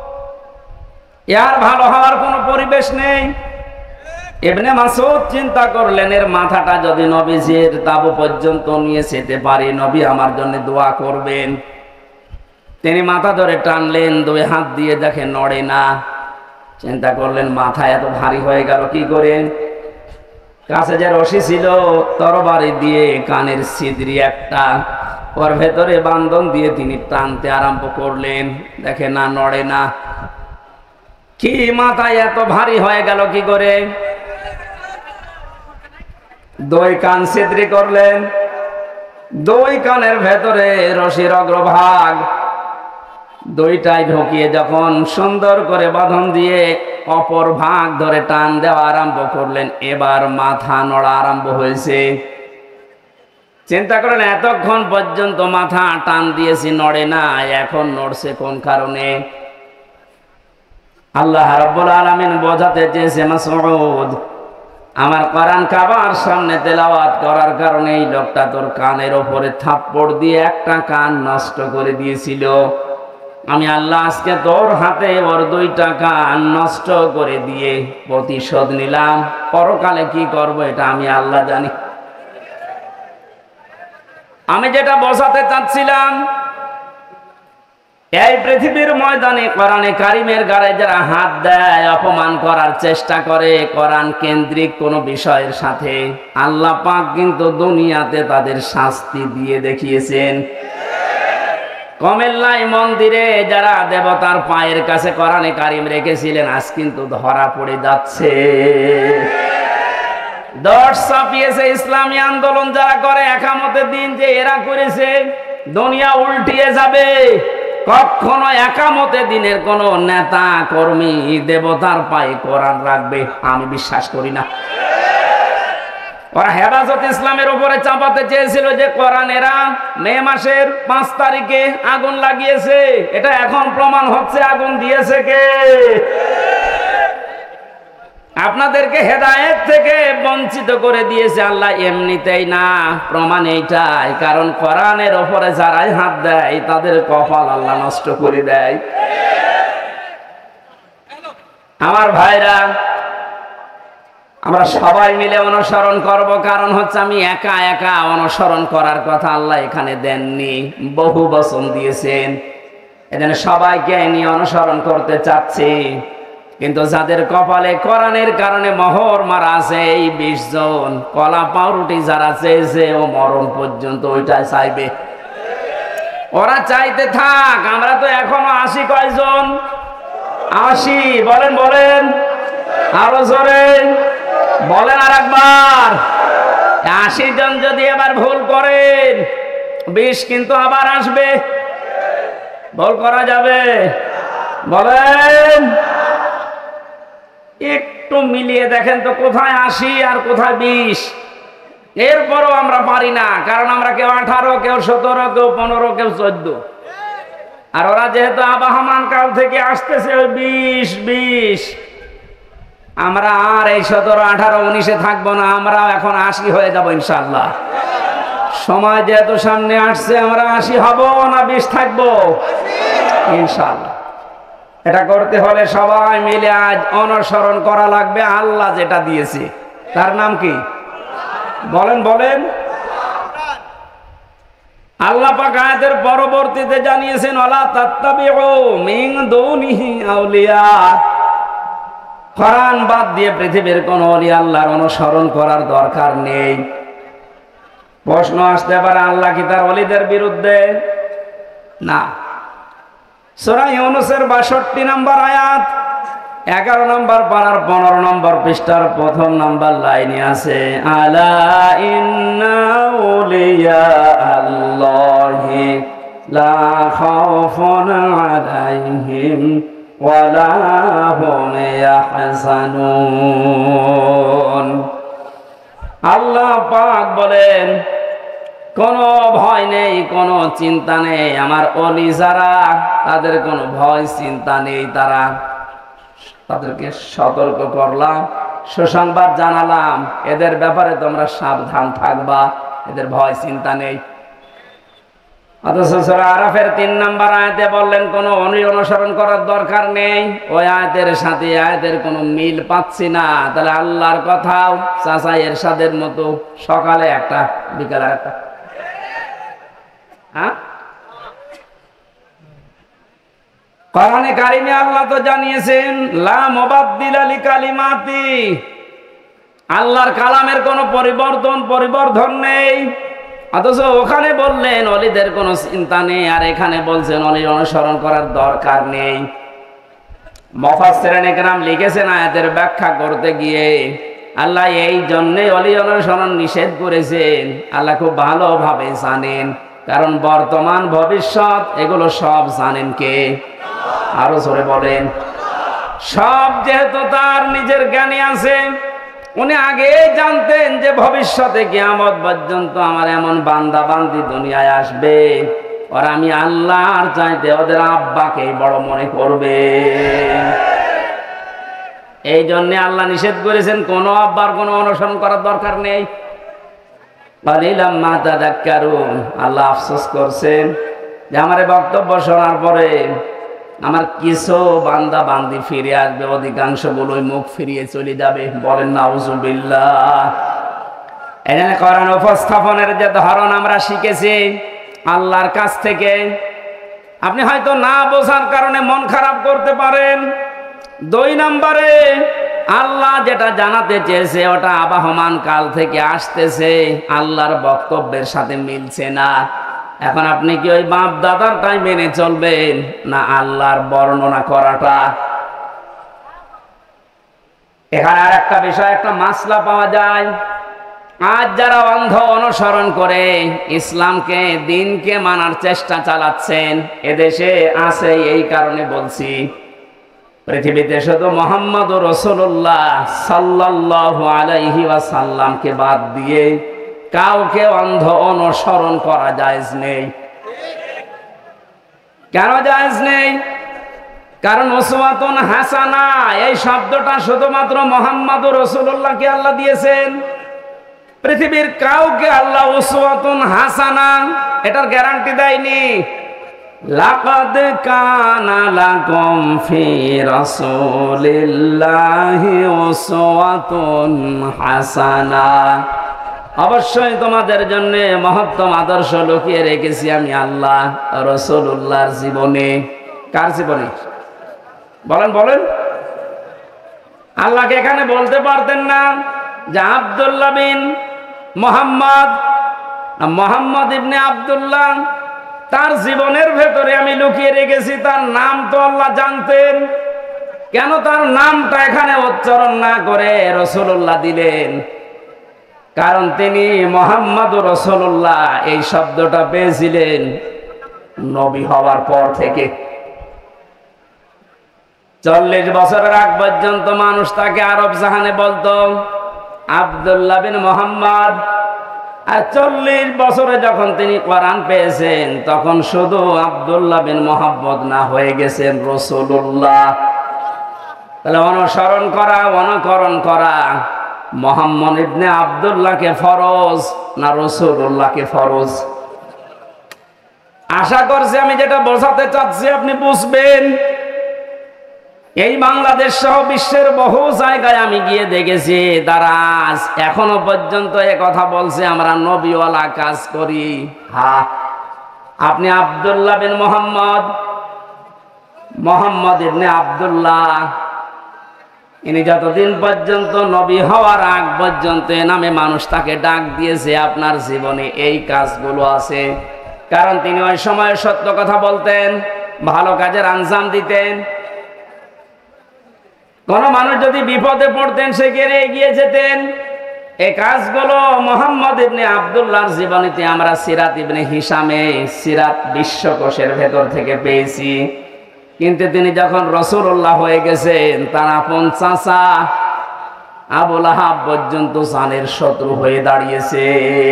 এর ভালো হওয়ার কোনো পরিবেশ নেই। ইবনে মাসউদ চিন্তা করলেন, এর মাথাটা যদি নবীজির তাবু পর্যন্ত নিয়ে যেতে পারি, নবী আমার জন্য দোয়া করবেন। তিনি মাথা ধরে টানলেন, দুই হাত দিয়ে দেখে নড়ে না। চিন্তা করলেন মাথা এত ভারী হয়ে গেল কি করে? কাছে যে রশি ছিল তরবারি দিয়ে কানের ছিদ্রি একটা, ওর ভেতরে বান্ধন দিয়ে তিনি টানতে আরম্ভ করলেন, দেখে না, নড়ে না। কি মাথায় এত ভারী হয়ে গেল কি করে? দুই কান ছিদ্রি করলেন, দুই কানের ভেতরে রশির অগ্রভাগ দুইটাই ঢুকিয়ে যখন সুন্দর করে বাঁধন দিয়ে অপর ভাগ ধরে টান দেওয়া আরম্ভ করলেন, এবার মাথা নড়া আরম্ভ হয়েছে। চিন্তা করেন এতক্ষণ পর্যন্ত মাথা টান দিয়েছি, নড়ে না, এখন নড়ছে কোন কারণে? আল্লাহ রাব্বুল আলামিন বোঝাতে চেয়েছে, মাসউদ, আমার কোরআন কাবার সামনে তেলাওয়াত করার কারণে এই লোকটা তোর কানের ওপরে থাপ্পড় দিয়ে একটা কান নষ্ট করে দিয়েছিল। আমি আল্লাহ আজকে তোর হাতে ওর দুইটা কান নষ্ট করে দিয়ে প্রতিশোধ নিলাম। পরকালে কি করব এটা আমি আল্লাহ জানি। আমি যেটা বোঝাতে চাচ্ছিলাম, এই পৃথিবীর ময়দানে কোরআনে কারিমের গায়ে যারা হাত দেয়, অপমান করার চেষ্টা করে কোরআন কেন্দ্রিক কোন বিষয়ের সাথে, আল্লাহ পাক কিন্তু দুনিয়াতে তাদের শাস্তি দিয়ে দেখিয়েছেন। কমেল্লাই মন্দিরে যারা দেবতার পায়ের কাছে কোরআনে কারিম রেখেছিলেন, আজ কিন্তু ধরা পড়ে যাচ্ছে। দশ ছাপিয়েছে ইসলামী আন্দোলন যারা করে, একামতের দিন যে এরা করেছে, দুনিয়া উল্টিয়ে যাবে। কখনো একামতে দিনের কোন নেতা কর্মী দেবতার পায়ে কোরআন রাখবে আমি বিশ্বাস করি না। ওরা হেফাজত ইসলামের উপরে চাপাতে চেয়েছিল যে কোরআন এরা মে মাসের পাঁচ তারিখে আগুন লাগিয়েছে, এটা এখন প্রমাণ হচ্ছে আগুন দিয়েছে কে? আপনাদেরকে হেদায়েত থেকে বঞ্চিত করে দিয়েছে আল্লাহ এমনিতেই না, প্রমাণ এইটাই। কারণ কোরআনের ওপরে যারাই হাত দেয় তাদের কপাল আল্লাহ নষ্ট করে দেয়। আমার ভাইরা, আমরা সবাই মিলে অনুসরণ করব, কারণ হচ্ছে আমি একা একা অনুসরণ করার কথা আল্লাহ এখানে দেননি, বহু বচন দিয়েছেন। এজন্য সবাইকে নিয়ে অনুসরণ করতে চাচ্ছি। কিন্তু যাদের কপালে কোরআনের কারণে মোহর মারা আছে এই বিশ জন, কলা পাউরুটি যারা চেয়েছে ও মরণ পর্যন্ত ওইটাই চাইবে। ওরা চাইতে থাক, আমরা তো এখনো আশি কয়জন? আশি, বলেন বলেন আরো জোরে বলেন আর একবার। আশি জন যদি এবার ভুল করেন, বিশ কিন্তু আবার আসবে। ভুল করা যাবে? বলেন, একটু মিলিয়ে দেখেন তো কোথায় আশি আর কোথায় বিশ। এরপরও আমরা পারি না, কারণ আমরা কেউ আঠারো, কেউ সতেরো, কেউ পনেরো, কেউ চোদ্দ। আর ওরা যেহেতু আবাহমান কাল থেকে আসতেছে ওই বিশ বিশ, আমরা আর এই সতেরো আঠারো উনিশে থাকবো না, আমরা এখন আশি হয়ে যাবো ইনশাল্লাহ। সময় যেহেতু সামনে আসছে, আমরা আশি হব না বিশ থাকবো ইনশাল্লাহ। এটা করতে হলে সবাই মিলে আজ অনুসরণ করা লাগবে আল্লাহ যেটা দিয়েছে। তার নাম কি? বলেন বলেন। আল্লাহ পাক আয়াতের পরবর্তীতে জানিয়েছেন, ওয়ালা তাত্তাবিউ মিন দুনিহি আউলিয়া। কোরআন বাদ দিয়ে পৃথিবীর কোন ওলি আল্লাহর অনুসরণ করার দরকার নেই। প্রশ্ন আসতে পারে, আল্লাহ কি তার ওলিদের বিরুদ্ধে? না। সূরা ইউনূসের বাষট্টি নম্বর আয়াত, এগারো নম্বর পারার পনেরো নম্বর পৃষ্ঠার প্রথম নম্বর লাইনে আছে, আলা ইন্না আউলিয়া আল্লাহি লা খাউফুন আলাইহিম ওয়ালা হুম ইয়াহজানুন। আল্লাহ পাক বলেন কোনো ভয় নেই, কোনো চিন্তা নেই। আমার ওলি যারা, তাদের কোনো ভয় চিন্তা নেই। তারা তাদেরকে সতর্ক করলাম, সুসংবাদ জানালাম, এদের ব্যাপারে তোমরা সাবধান থাকবা, এদের ভয় চিন্তা নেই। অথচ সূরা আরাফের তিন নম্বর আয়াতে বললেন কোনো অনুসরণ করার দরকার নেই। ওই আয়াতের সাথে আয়াতের কোনো মিল পাচ্ছি না। তাহলে আল্লাহর কথাও চাচা এরশাদের মতো, সকালে একটা বিকালে একটা। হ্যাঁ, কোরআনে কারিমে আল্লাহ তো জানিয়েছেন লা মুবাদদিলা লিকালিমাতি, আল্লাহর কালামের কোনো পরিবর্তন পরিবর্ধন নেই। অথচ ওখানে বললেন অলিদের কোনো চিন্তা নেই, আর এখানে বলছেন অলি অনুসরণ করার দরকার নেই। মুফাসসিরিন ইকরাম লিখেছেন আয়াতের ব্যাখ্যা করতে গিয়ে আল্লাহ এই জন্যই অলি অনুসরণ নিষেধ করেছেন। আল্লাহ খুব ভালোভাবে জানেন, কারণ বর্তমান ভবিষ্যৎ এগুলো সব জানেন কে? আরো জোরে বলেন। সব যেহেতু তার নিজের জ্ঞানে আছে, উনি আগে জানতেন যে ভবিষ্যতে কিয়ামত পর্যন্ত আমার এমন বান্দা বান্দি দুনিয়ায় আসবে, আর আমি আল্লাহর চাইতে ওদের আব্বাকে বড় মনে করবে। এই জন্য আল্লাহ নিষেধ করেছেন কোনো আব্বার কোনো অনুসরণ করার দরকার নেই। কালিলাম মা তাযাক্কারুন, আল্লাহ আফসোস করছেন যে আমার বক্তব্য শোনার পরে আমার কিছু বান্দা বান্দি ফিরে আসবে, অধিকাংশ গুলোই মুখ ফিরিয়ে চলে যাবে। বলেন নাউজুবিল্লাহ। এখানে কোরআন উপস্থাপনের যে ধরন আমরা শিখেছি আল্লাহর কাছ থেকে, আপনি হয়তো না বোঝার কারণে মন খারাপ করতে পারেন। দুই নম্বরে আল্লাহ যেটা জানাতে চেয়েছে ওটা আবাহমান কাল থেকে আসতেছে, আল্লাহর বক্তব্যের সাথে মিলছে না। এখন আপনি কি ওই বাপ দাদারটাই মেনে চলবেন, না আল্লাহর বর্ণনা করাটা? এখানে আর একটা বিষয়, একটা মাসলা পাওয়া যায়। আজ যারা অন্ধ অনুসরণ করে ইসলামকে, দিনকে মানার চেষ্টা চালাচ্ছেন, এদেশে আছে। এই কারণে বলছি, পৃথিবীতে শুধু মুহাম্মদুর রাসূলুল্লাহ সাল্লাল্লাহু আলাইহি ওয়াসাল্লামকে বাদ দিয়ে কাউকে অন্ধ অনুসরণ করা জায়েজ নেই। কেন জায়েজ নেই? কারণ উসওয়াতুন হাসানা এই শব্দটা শুধুমাত্র মুহাম্মদুর রাসূলুল্লাহকে আল্লাহ দিয়েছেন। পৃথিবীর কাউকে আল্লাহ উসওয়াতুন হাসানা এটার গ্যারান্টি দেয়নি। লাকাদ কানা লাকুম ফি রাসূলিল্লাহি উসওয়াতুন হাসানা, অবশ্যই তোমাদের জন্য মহত্তম আদর্শ লুকিয়ে রেখেছি আমি আল্লাহ রাসূলুল্লাহর জীবনে। কার জীবনে? বলেন বলেন। আল্লাহকে এখানে বলতে পারতেন না যে আব্দুল্লাহ বিন মুহাম্মদ, মুহাম্মদ ইবনে আব্দুল্লাহ, তার জীবনের ভেতরে আমি লুকিয়ে রেখেছি। তার নাম তো আল্লাহ জানতেন, কেন তার নামটা এখানে উচ্চারণ না করে রাসূলুল্লাহ দিলেন? কারণ তিনি মুহাম্মদুর রাসূলুল্লাহ এই শব্দটা পেয়েছিলেন নবী হওয়ার পর থেকে। চল্লিশ বছরের আগ পর্যন্ত মানুষ তাকে আরব জাহানে বলতো আব্দুল্লাহ বিন মুহাম্মদ। আর চল্লিশ বছরে যখন তিনি কোরআন পেয়েছেন তখন শুধু আব্দুল্লাহ বিন মুহাম্মদ না, হয়ে গেছেন রাসূলুল্লাহ। তাহলে অনুসরণ করা, অনুকরণ করা মুহাম্মদ ইবনে আব্দুল্লাহকে ফরজ না রাসূলুল্লাহকে ফরজ? আশা করছি আমি যেটা বোঝাতে চাচ্ছি আপনি বুঝবেন। এই বাংলাদেশ সহ বিশ্বের বহু জায়গায় আমি গিয়ে দেখেছি তারা আজ এখনো পর্যন্ত এ কথা বলছে আমরা নবীওয়ালা কাজ করি। হ্যাঁ, আপনি আব্দুল্লাহ বিন মুহাম্মদ, মুহাম্মদ ইবনে আব্দুল্লাহ, ইনি যতদিন পর্যন্ত নবী হওয়ার আগ পর্যন্ত এ নামে মানুষ তাকে ডাক দিয়েছে। আপনার জীবনে এই কাজগুলো আছে, কারণ তিনি ওই সময় সত্য কথা বলতেন, ভালো কাজের আঞ্জাম দিতেন। কোন মানুষ যদি বিপদে পড়তেন সেখানে এগিয়ে যেতেন। এই কাজগুলো মুহাম্মদ ইবনে আব্দুল্লাহর জীবনীতে আমরা সিরাত ইবনে হিশামে সিরাত বিশ্বকোষের ভেতর থেকে পেয়েছি। কিন্তু তিনি যখন রাসূলুল্লাহ হয়ে গেছেন, তার আপন চাচা আবু লাহাব পর্যন্ত জানের শত্রু হয়ে দাঁড়িয়েছে।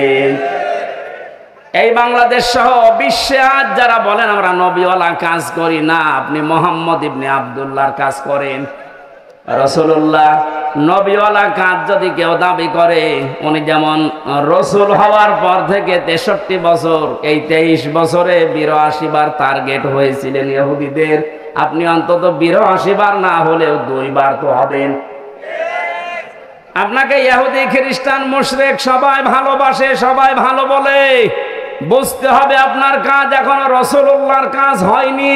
এই বাংলাদেশ সহ বিশ্বে আজ যারা বলেন আমরা নবীওয়ালা কাজ করি না, আপনি মুহাম্মদ ইবনে আব্দুল্লাহর কাজ করেন। রাসূলুল্লাহ নবীওয়ালা কাজ যদি কেউ দাবি করে, উনি যেমন রসুল হওয়ার পর থেকে তেষট্টি বছর, এই তেইশ বছরে বিরাশি বার টার্গেট হয়েছিলেন ইহুদিদের, আপনি অন্তত বিরাশি বার না হলেও দুইবার তো হবেন। আপনাকে ইহুদি খ্রিস্টান মুশরিক সবাই ভালোবাসে, সবাই ভালো বলে, বুঝতে হবে আপনার কাজ এখনো রাসূলুল্লাহর কাজ হয়নি।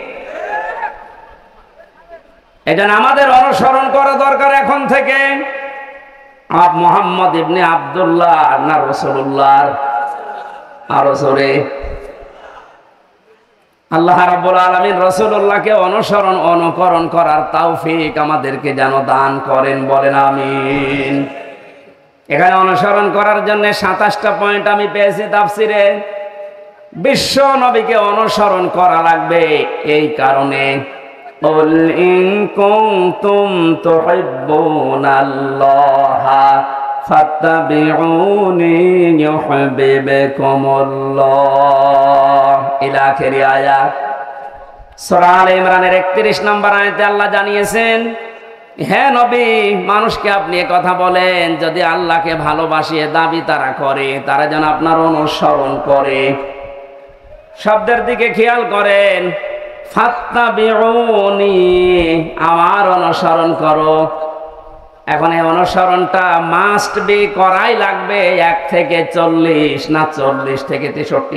এটা আমাদের অনুসরণ করা দরকার এখন থেকে। আপ মুহাম্মদ ইবনে আব্দুল্লাহ না রাসূলুল্লাহর? আরো জোরে। আল্লাহ রাব্বুল আলামিন রাসূলুল্লাহকে অনুসরণ অনুকরণ করার তৌফিক আমাদেরকে যেন দান করেন, বলেন আমিন। এখানে অনুসরণ করার জন্য সাতাশটা পয়েন্ট আমি পেয়েছি তাফসিরে। বিশ্ব নবীকে অনুসরণ করা লাগবে এই কারণে, قُلْ إِن كُنتُمْ تُحِبُّونَ اللَّهَ فَاتَّبِعُونِي يُحْبِبْكُمُ اللَّهُ إلى آخر আয়াত। সূরা আলে ইমরানের একত্রিশ নম্বর আয়াতে আল্লাহ জানিয়েছেন, হে নবী, মানুষকে আপনি কথা বলেন, যদি আল্লাহকে ভালোবাসিয়ে দাবি তারা করে, তারা যেন আপনার অনুসরণ করে। শব্দের দিকে খেয়াল করেন, ফাত্তাবিউনি, আমার অনুসরণ করো। এখন এই অনুসরণটা মাস্ট বি করাই লাগবে এক থেকে চল্লিশ না চল্লিশ থেকে তেষট্টি।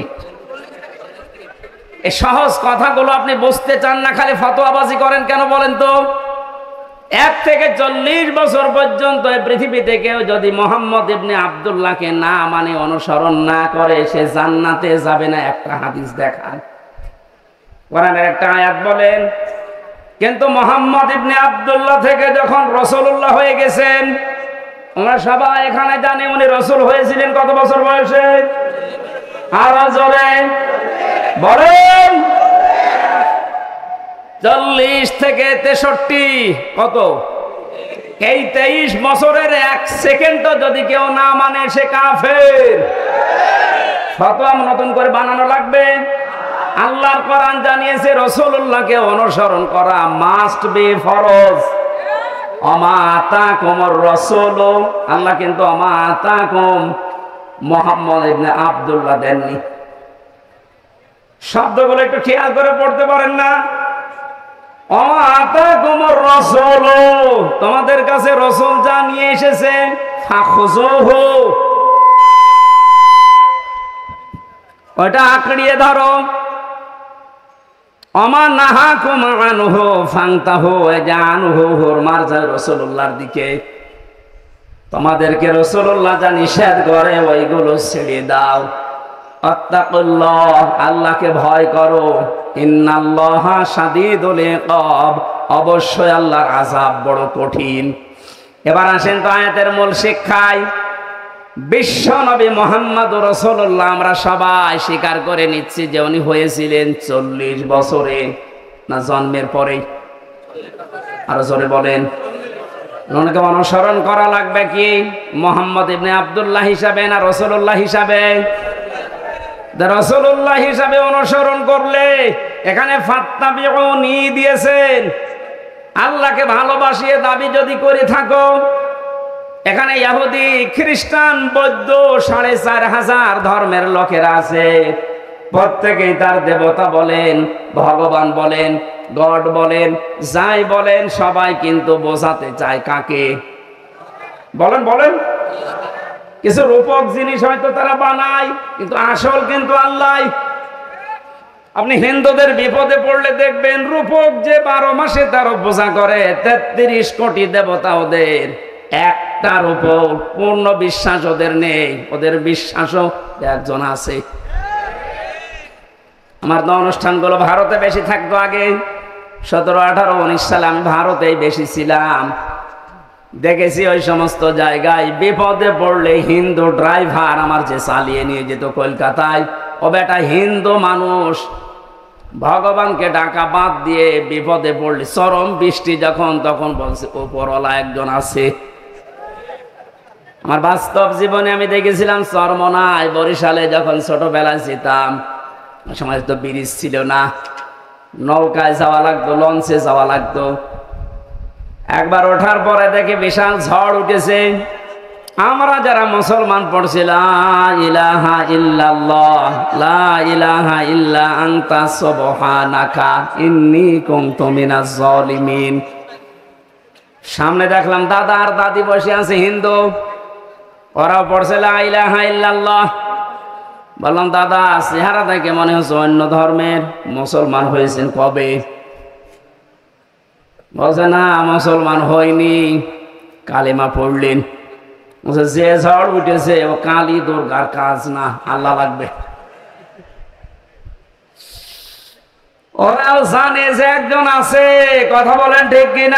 এই সহজ কথাগুলো আপনি বুঝতে চান না, খালি ফতোয়াবাজি করেন কেন বলেন তো? এক থেকে চল্লিশ বছর পর্যন্ত এই পৃথিবীতে কেউ যদি মুহাম্মদ ইবনে আব্দুল্লাহকে না মানে অনুসরণ না করে, সে জান্নাতে যাবে না। একটা হাদিস দেখান, কোরআনের একটা আয়াত বলেন। কিন্তু মুহাম্মদ ইবনে আব্দুল্লাহ থেকে যখন রাসূলুল্লাহ হয়ে গেছেন, আমরা সবাই এখানে জানি উনি রাসূল হয়েছিলেন কত বছর বয়সে? আর জোরে বলেন। চল্লিশ থেকে তেষট্টি, কত? এই তেইশ বছরের এক সেকেন্ডও যদি কেউ না মানে, সে কাফের। ফতোয়া নতুন করে বানানো লাগবে? আল্লাহর কোরআন জানিয়েছে রাসূলুল্লাহকে অনুসরণ করা মাস্ট বি ফরজ। ওমা আতাকুমুর রাসূল, আল্লাহ কিন্তু ওমা আতাকুম মুহাম্মদ ইবনে আব্দুল্লাহ দেননি। শব্দগুলো একটু খেয়াল করে পড়তে পারেন না? ওমা আতাকুমুর রাসূল, তোমাদের কাছে রাসূল যা নিয়ে এসেছে, ফাখুযুহু, ওটা আঁকড়িয়ে ধরো। ওমা নাহাকুম আনহু ফান্তাহু, জানহু হুরমার যায় রাসূলুল্লাহর দিকে। তোমাদেরকে রাসূলুল্লাহ যা নিষেধ করে ওইগুলো ছেড়ে দাও। আত্তাকুল্লাহ, আল্লাহকে ভয় করো। ইন্নাল্লাহা শাদীদুল ইকাব, অবশ্যই আল্লাহর আযাব বড় কঠিন। এবার আসেন তো আয়াতের মূল শিক্ষায়। বিশ্ব নবী মুহাম্মদ রাসূলুল্লাহ আমরা সবাই স্বীকার করে নিচ্ছি যে উনি হয়েছিলেন চল্লিশ বছরে, না জন্মের পরেই? আরো জোরে বলেন। ওনাকে অনুসরণ করা লাগবে কি মুহাম্মদ ইবনে আব্দুল্লাহ হিসাবে না রাসূলুল্লাহ হিসাবে? রাসূলুল্লাহ হিসাবে অনুসরণ করলে এখানে ফাত্তাবিউনি দিয়েছেন। আল্লাহকে ভালোবাসিয়ে দাবি যদি করে থাকো, এখানে ইহুদি খ্রিস্টান বৌদ্ধ সাড়ে চার হাজার ধর্মের লোকেরা আছে, প্রত্যেকেই তার দেবতা বলেন, ভগবান বলেন, গড বলেন, যাই বলেন, সবাই কিন্তু বোঝাতে চায় কাকে? বলেন বলেন। কিছু রূপক জিনিস হয়তো তারা বানায়, কিন্তু আসল কিন্তু আল্লাহ। আপনি হিন্দুদের বিপদে পড়লে দেখবেন রূপক যে বারো মাসে তারও পূজা করে, তেত্রিশ কোটি দেবতা ওদের, একটার উপর পূর্ণ বিশ্বাস ওদের নেই। ওদের বিশ্বাসও একজন আছে। আমার তো অনুষ্ঠানগুলো ভারতে বেশি থাকতো আগে, সতেরো আঠারো উনিশ সালে আমি ভারতেই বেশি ছিলাম। দেখেছি ওই সমস্ত জায়গায় বিপদে পড়লে হিন্দু ড্রাইভার আমার যে চালিয়ে নিয়ে যেত কলকাতায়, ও বেটা হিন্দু মানুষ, ভগবানকে ডাকা বাদ দিয়ে বিপদে পড়লে, চরম বৃষ্টি যখন, তখন বলছে উপরওয়ালা একজন আছে। আমার বাস্তব জীবনে আমি দেখেছিলাম চরমনায়, বরিশালে যখন ছোটবেলায় যেতাম, ওই সময় তো ব্রিজ ছিল না, নৌকায় যাওয়া লাগতো, লঞ্চে যাওয়া লাগতো। একবার ওঠার পরে দেখে বিশাল ঝড় উঠেছে। আমরা যারা মুসলমান পড়ছি লা ইলাহা ইল্লাল্লাহ লা ইলাহা ইল্লা আনতা সুবহানাকা ইন্নী কুনতু মিনাজ জালিমিন। সামনে দেখলাম দাদা আর দাদি বসে আছে হিন্দু, ওরাও পড়ছে লা ইলাহা ইল্লাল্লাহ। বললাম দাদা চেহারা দেখে মনে হচ্ছে অন্য ধর্মের, মুসলমান হয়েছেন কবে? বলছে না মুসলমান হয়নি, কালিমা পড়লেন। যে ঝড় উঠেছে ও কালী দুর্গার কাজ না, আল্লাহ লাগবে। ওরাও জানে যে একজন আছে, কথা বলেন ঠিক কিনা?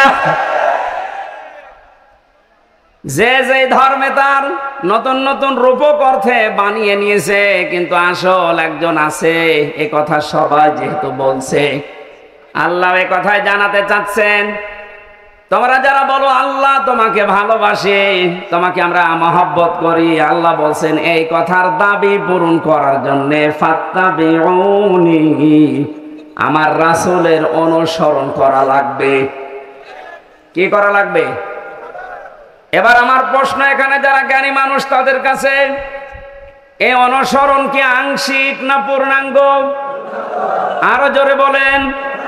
যে যে ধর্মে তার নতুন নতুন রূপক অর্থে বানিয়ে নিয়েছে, কিন্তু আসল একজন আছে, এ কথা সবাই যেহেতু বলছে, আল্লাহ এ কথায় জানাতে চাচ্ছেন, তোমরা যারা বলো আল্লাহ তোমাকে ভালোবাসে, তোমাকে আমরা মহব্বত করি, আল্লাহ বলছেন এই কথার দাবি পূরণ করার জন্য ফাত্তাবিউনি, আমার রাসূলের অনুসরণ করা লাগবে। কি করা লাগবে? এবার আমার প্রশ্ন এখানে যারা জ্ঞানী মানুষ তাদের কাছে, এই অনুসরণ কি আংশিক না পূর্ণাঙ্গ? আরো জোরে বলেন।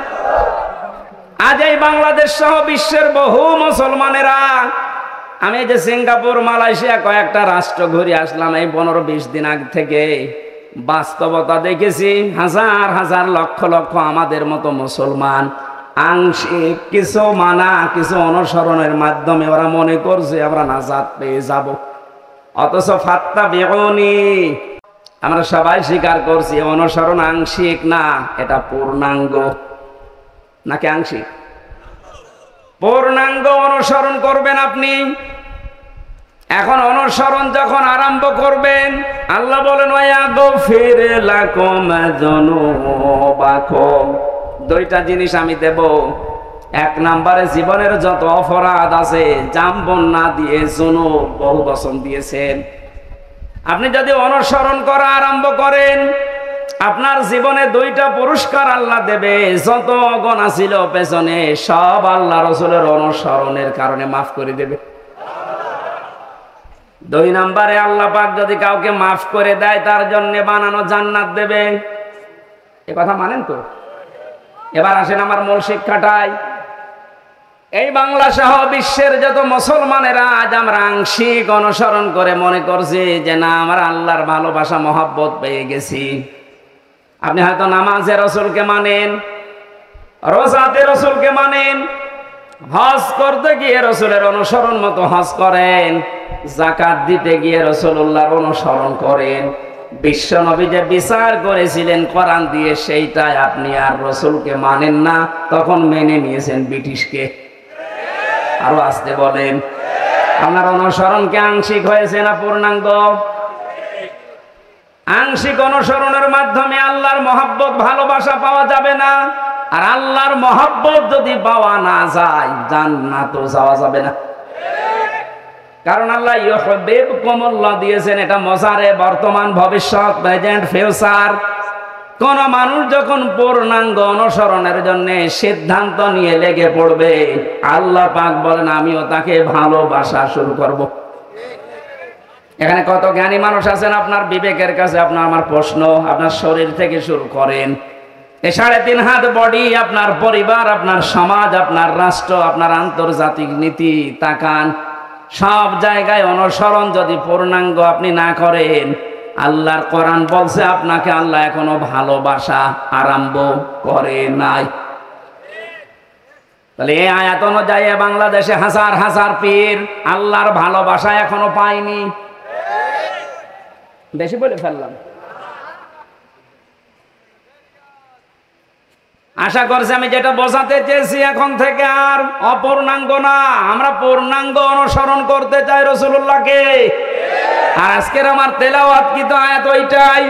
আজ এই বাংলাদেশ সহ বিশ্বের বহু মুসলমানেরা, আমি যে সিঙ্গাপুর মালয়েশিয়া কয়েকটা রাষ্ট্র ঘুরে আসলাম এই পনেরো বিশ দিন আগে থেকে, বাস্তবতা দেখেছি হাজার হাজার লক্ষ লক্ষ আমাদের মতো মুসলমান আংশিক কিছু মানা কিছু অনুসরণের মাধ্যমে ওরা মনে করছে আমরা নাজাত পেয়ে যাব, অথচ ফাত্তাবিউনি আমরা সবাই স্বীকার করছি অনুসরণ আংশিক না, এটা পূর্ণাঙ্গ। নাকি আংশিক? পূর্ণাঙ্গ অনুসরণ করবেন আপনি। এখন অনুসরণ যখন আরম্ভ করবেন, আল্লাহ বলেন ওয়ায়াগফির লাকুম যুনুবাকুম, দুইটা জিনিস আমি দেব। এক নম্বরে জীবনের যত অপরাধ আছে, জাম্বন না দিয়ে যুনুব বহু বচন দিয়েছেন। আপনি যদি অনুসরণ করা আরম্ভ করেন, আপনার জীবনে দুইটা পুরস্কার আল্লাহ দেবে। যত গুনাহ ছিল পেছনে সব আল্লাহ রাসূলের অনুসরণের কারণে মাফ করে দেবে। দুই নম্বরে আল্লাহ পাক যদি কাউকে মাফ করে দেয়, তার জন্য বানানো জান্নাত দেবে। এ কথা মানেন তো? এবার আসেন আমার মূল শিক্ষাটাই। এই বাংলা সহ বিশ্বের যত মুসলমানেরা আজ আমরা আংশিক অনুসরণ করে মনে করছি যে না আমরা আল্লাহর ভালোবাসা মহব্বত পেয়ে গেছি। আপনি হয়তো নামাজে রাসূলকে মানেন, রোজাতে রাসূলকে মানেন, হজ করতে গিয়ে রাসূলের অনুসরণ মতো হজ করেন, যাকাত দিতে গিয়ে রাসূলুল্লাহর অনুসরণ করেন, বিশ্ব নবী যে বিচার করেছিলেন কোরআন দিয়ে সেইটাই আপনি আর রাসূলকে মানেন না, তখন মেনে নিয়েছেন ব্রিটিশকে। আরো আসতে বলেন, আপনার অনুসরণ কি আংশিক হয়েছে না পূর্ণাঙ্গ? আংশিক অনুসরণের মাধ্যমে আল্লাহর মহব্বত ভালোবাসা পাওয়া যাবে না, আর আল্লাহর মহব্বত যদি পাওয়া না যায় জান্নাতও যাওয়া যাবে না। কারণ আল্লাহ ইউহিব্বুকুমুল্লাহ দিয়েছেন, এটা মজারে বর্তমান ভবিষ্যৎ প্রেজেন্ট ফিউচার। কোন মানুষ যখন পূর্ণাঙ্গ অনুসরণের জন্য সিদ্ধান্ত নিয়ে লেগে পড়বে, আল্লাহ পাক বলেন আমিও তাকে ভালোবাসা শুরু করব। এখানে কত জ্ঞানী মানুষ আছেন, আপনার বিবেকের কাছে আপনার আমার প্রশ্ন, আপনার শরীর থেকে শুরু করেন, এই সাড়ে তিন হাত বডি, আপনার পরিবার, আপনার সমাজ, আপনার রাষ্ট্র, আপনার আন্তর্জাতিক নীতি তাকান, সব জায়গায় অনুসরণ যদি পূর্ণাঙ্গ আপনি না করেন, আল্লাহর কোরআন বলছে আপনাকে আল্লাহ এখনো ভালোবাসা আরম্ভ করে নাই। তাহলে এই আয়াত অনুযায়ী বাংলাদেশে হাজার হাজার পীর আল্লাহর ভালোবাসা এখনো পায়নি। বেশি বলে ফেললাম। আশা করছি আমি যেটা বোঝাতে চেয়েছি এখন থেকে আর অপূর্ণাঙ্গ না, আমরা পূর্ণাঙ্গ অনুসরণ করতে চাই রাসূলুল্লাহকে। আর আজকের আমার তেলাওয়াত কি তো আয়াত ওইটাই,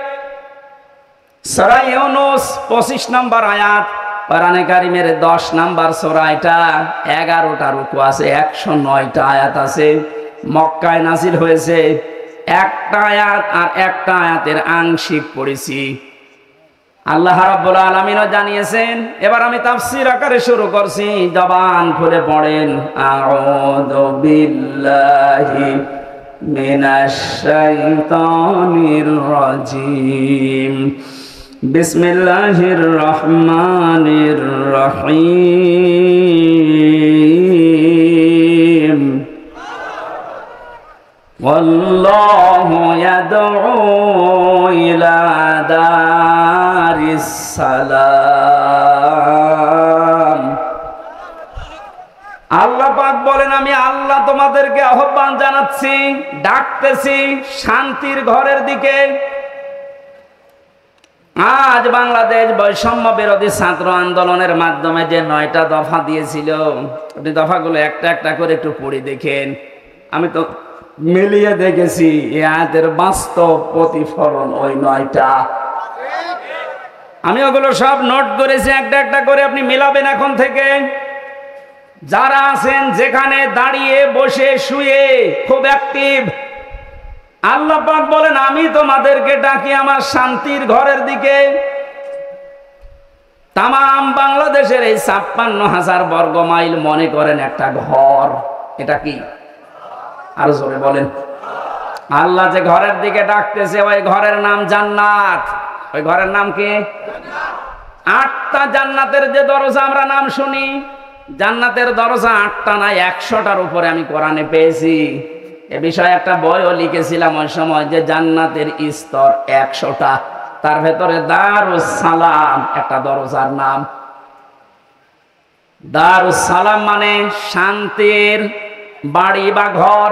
সূরা ইউনূস পঁচিশ নম্বর আয়াত, কোরআনে কারীমের দশ নম্বর সূরা, এটা এগারোটা রুকু আছে, একশো নয়টা আয়াত আছে, মক্কায় নাজিল হয়েছে। একটা আয়াত আর একটা আয়াতের আংশিক পড়েছি। আল্লাহ রাব্বুল আলামিনও জানিয়েছেন। এবার আমি তাফসীর আকারে শুরু করছি, জবান খুলে পড়েন। আউযু বিল্লাহি মিনাশ শাইতানির রাজীম, বিসমিল্লাহির রহমানির রহিম। ওয়াল্লাহু ইয়াদউ ইলা দারিস সালাম। আল্লাহ পাক বলেন, আমি আল্লাহ তোমাদেরকে আহ্বান জানাচ্ছি, ডাকতেছি শান্তির ঘরের দিকে। আজ বাংলাদেশ বৈষম্য বিরোধী ছাত্র আন্দোলনের মাধ্যমে যে নয়টা দফা দিয়েছিল, ওই দফাগুলো একটা একটা করে একটু পড়ে দেখেন। আমি তো মিলিয়ে দেখেছি এই আয়াতের বাস্তব প্রতিফলন ওই নয়টা। আমি ওগুলো সব নোট করেছি একটা একটা করে, আপনি মিলাবেন এখন থেকে। যারা আছেন যেখানে, দাঁড়িয়ে বসে শুয়ে, খুব অ্যাক্টিভ। আল্লাহ পাক বলেন, আমি তোমাদেরকে ডাকি আমার শান্তির ঘরের দিকে। তামাম বাংলাদেশের এই ছাপ্পান্ন হাজার বর্গ মাইল মনে করেন একটা ঘর। এটা কি? আর জোরে বলেন। আল্লাহ যে ঘরের দিকে ডাকতেছে, ওই ঘরের নাম জান্নাত। ওই ঘরের নাম কি? আটটা জান্নাতের যে দরজা আমরা নাম শুনি, জান্নাতের দরজা আটটা নাই, একশোটার উপরে আমি কোরআনে পেয়েছি। এ বিষয়ে একটা বইও লিখেছিলাম ওই সময়, যে জান্নাতের স্তর একশোটা। তার ভেতরে দারুস সালাম একটা দরজার নাম। দারুস সালাম মানে শান্তির বাড়ি বা ঘর।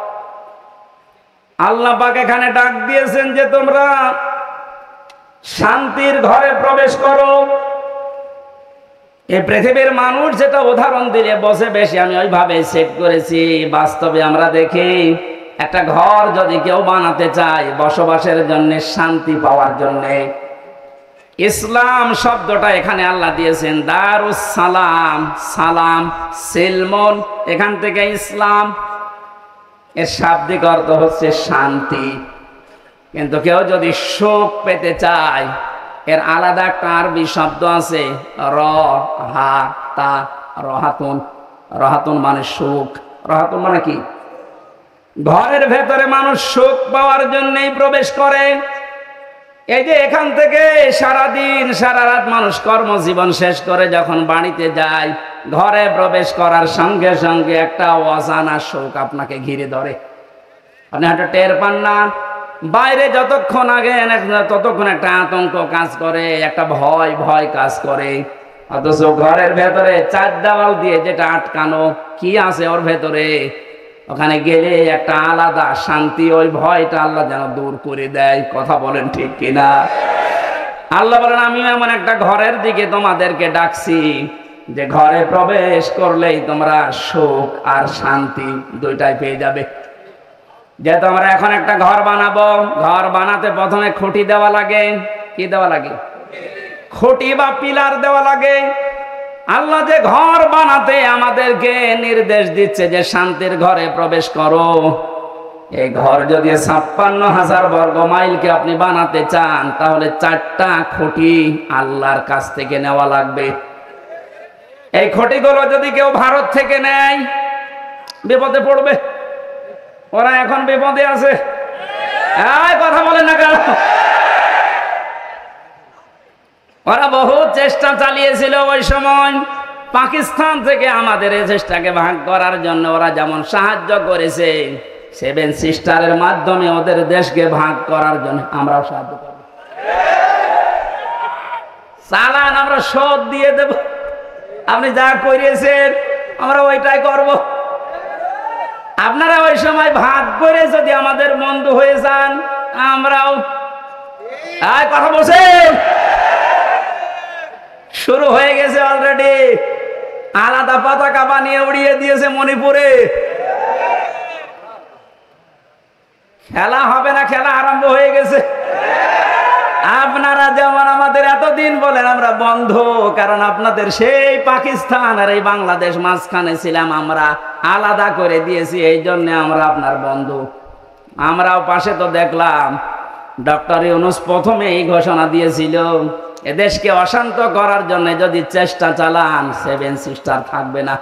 আল্লাহ পাক এখানে ডাক দিয়েছেন যে তোমরা শান্তির ঘরে প্রবেশ করো। এই পৃথিবীর মানুষ যেটা উদাহরণ দিলে বসে বেশি, আমি ওইভাবে সেট করেছি। বাস্তবে আমরা দেখি, একটা ঘর যদি কেউ বানাতে চায় বসবাসের জন্য, শান্তি পাওয়ার জন্য, ইসলাম শব্দটা এখানে আল্লাহ দিয়েছেন দারুস সালাম। সালাম সিলমন, এখান থেকে ইসলাম, এর শাব্দিক অর্থ হচ্ছে শান্তি। কিন্তু কেউ যদি সুখ পেতে চায়, এর আলাদা একটা আরবি শব্দ আছে, র হা তা, রহাতুন। রহাতুন মানে সুখ। রহাতুন মানে কি? ঘরের ভেতরে মানুষ সুখ পাওয়ার জন্যই প্রবেশ করে। এই যে এখান থেকে সারাদিন সারা রাত মানুষ কর্মজীবন শেষ করে যখন বাড়িতে যায়, ঘরে প্রবেশ করার সঙ্গে সঙ্গে একটা অজানা সুখ আপনাকে ঘিরে ধরে। আপনি হয়তো টের পান না, বাইরে যতক্ষণ আগে ততক্ষণ একটা আতঙ্ক কাজ করে, একটা ভয় ভয় কাজ করে। অথচ ঘরের ভেতরে চার দেওয়াল দিয়ে যেটা আটকানো, কি আছে ওর ভেতরে, ওখানে গেলে একটা আলাদা শান্তি, ওই ভয়টা আল্লাহ যেন দূর করে দেয়। কথা বলেন ঠিক কিনা? আল্লাহ বলেন, আমি এমন একটা ঘরের দিকে তোমাদেরকে ডাকছি, যে ঘরে প্রবেশ করলেই তোমরা সুখ আর শান্তি দুইটাই পেয়ে যাবে। যেহেতু আমরা এখন একটা ঘর বানাবো, ঘর বানাতে প্রথমে খুঁটি দেওয়া লাগে। কি দেওয়া লাগে? খুঁটি বা পিলার দেওয়া লাগে। আল্লাহ যে ঘর বানাতে আমাদেরকে নির্দেশ দিচ্ছে যে শান্তির ঘরে প্রবেশ করো, এই ঘর যদি ছাপ্পান্ন হাজার বর্গ মাইলকে আপনি বানাতে চান, তাহলে চারটা খুঁটি আল্লাহর কাছ থেকে নেওয়া লাগবে। এই খুঁটিগুলো যদি কেউ ভারত থেকে নেয়, বিপদে পড়বে। ওরা এখন বিপদে আছে। এই কথা বলেন না কেন? ওরা বহু চেষ্টা চালিয়েছিল ওই সময় পাকিস্তান থেকে আমাদের এই চেষ্টাকে ভাগ করার জন্য। ওরা যেমন সাহায্য করেছে, সেভেন সিস্টারের মাধ্যমে ওদের দেশকে ভাগ করার জন্য আমরাও সাহায্য করব। চালান আমরা শোধ দিয়ে দেব, আপনি যা করিয়েছেন আমরা ওইটাই করব। আপনারা ওই সময় ভাগ করে যদি আমাদের বন্ধু হয়ে যান, আমরাও কথা বলছেন। শুরু হয়ে গেছে অলরেডি। আলাদা পতাকা বানিয়ে উড়িয়ে দিয়েছে মণিপুরে। খেলা হবে না, খেলা আরম্ভ হয়ে গেছে। আপনারা যেমন আমাদের এতদিন বলেন আমরা বন্ধ, কারণ আপনাদের সেই পাকিস্তান আর এই বাংলাদেশ মাঝখানে ছিলাম, আমরা আলাদা করে দিয়েছি, এই জন্য আমরা আপনার বন্ধু। আমরাও পাশে তো দেখলাম ডক্টর ইউনূস প্রথমে এই ঘোষণা দিয়েছিল, এদেশকে অশান্ত করার জন্য যদি চেষ্টা চালান সেভেন সিস্টার থাকবে না।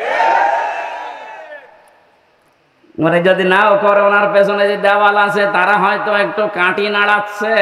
মানে যদি নাও করে, ওনার পেছনে যে দেওয়াল আছে তারা হয়তো একটু কাঁটি নাড়াচ্ছে।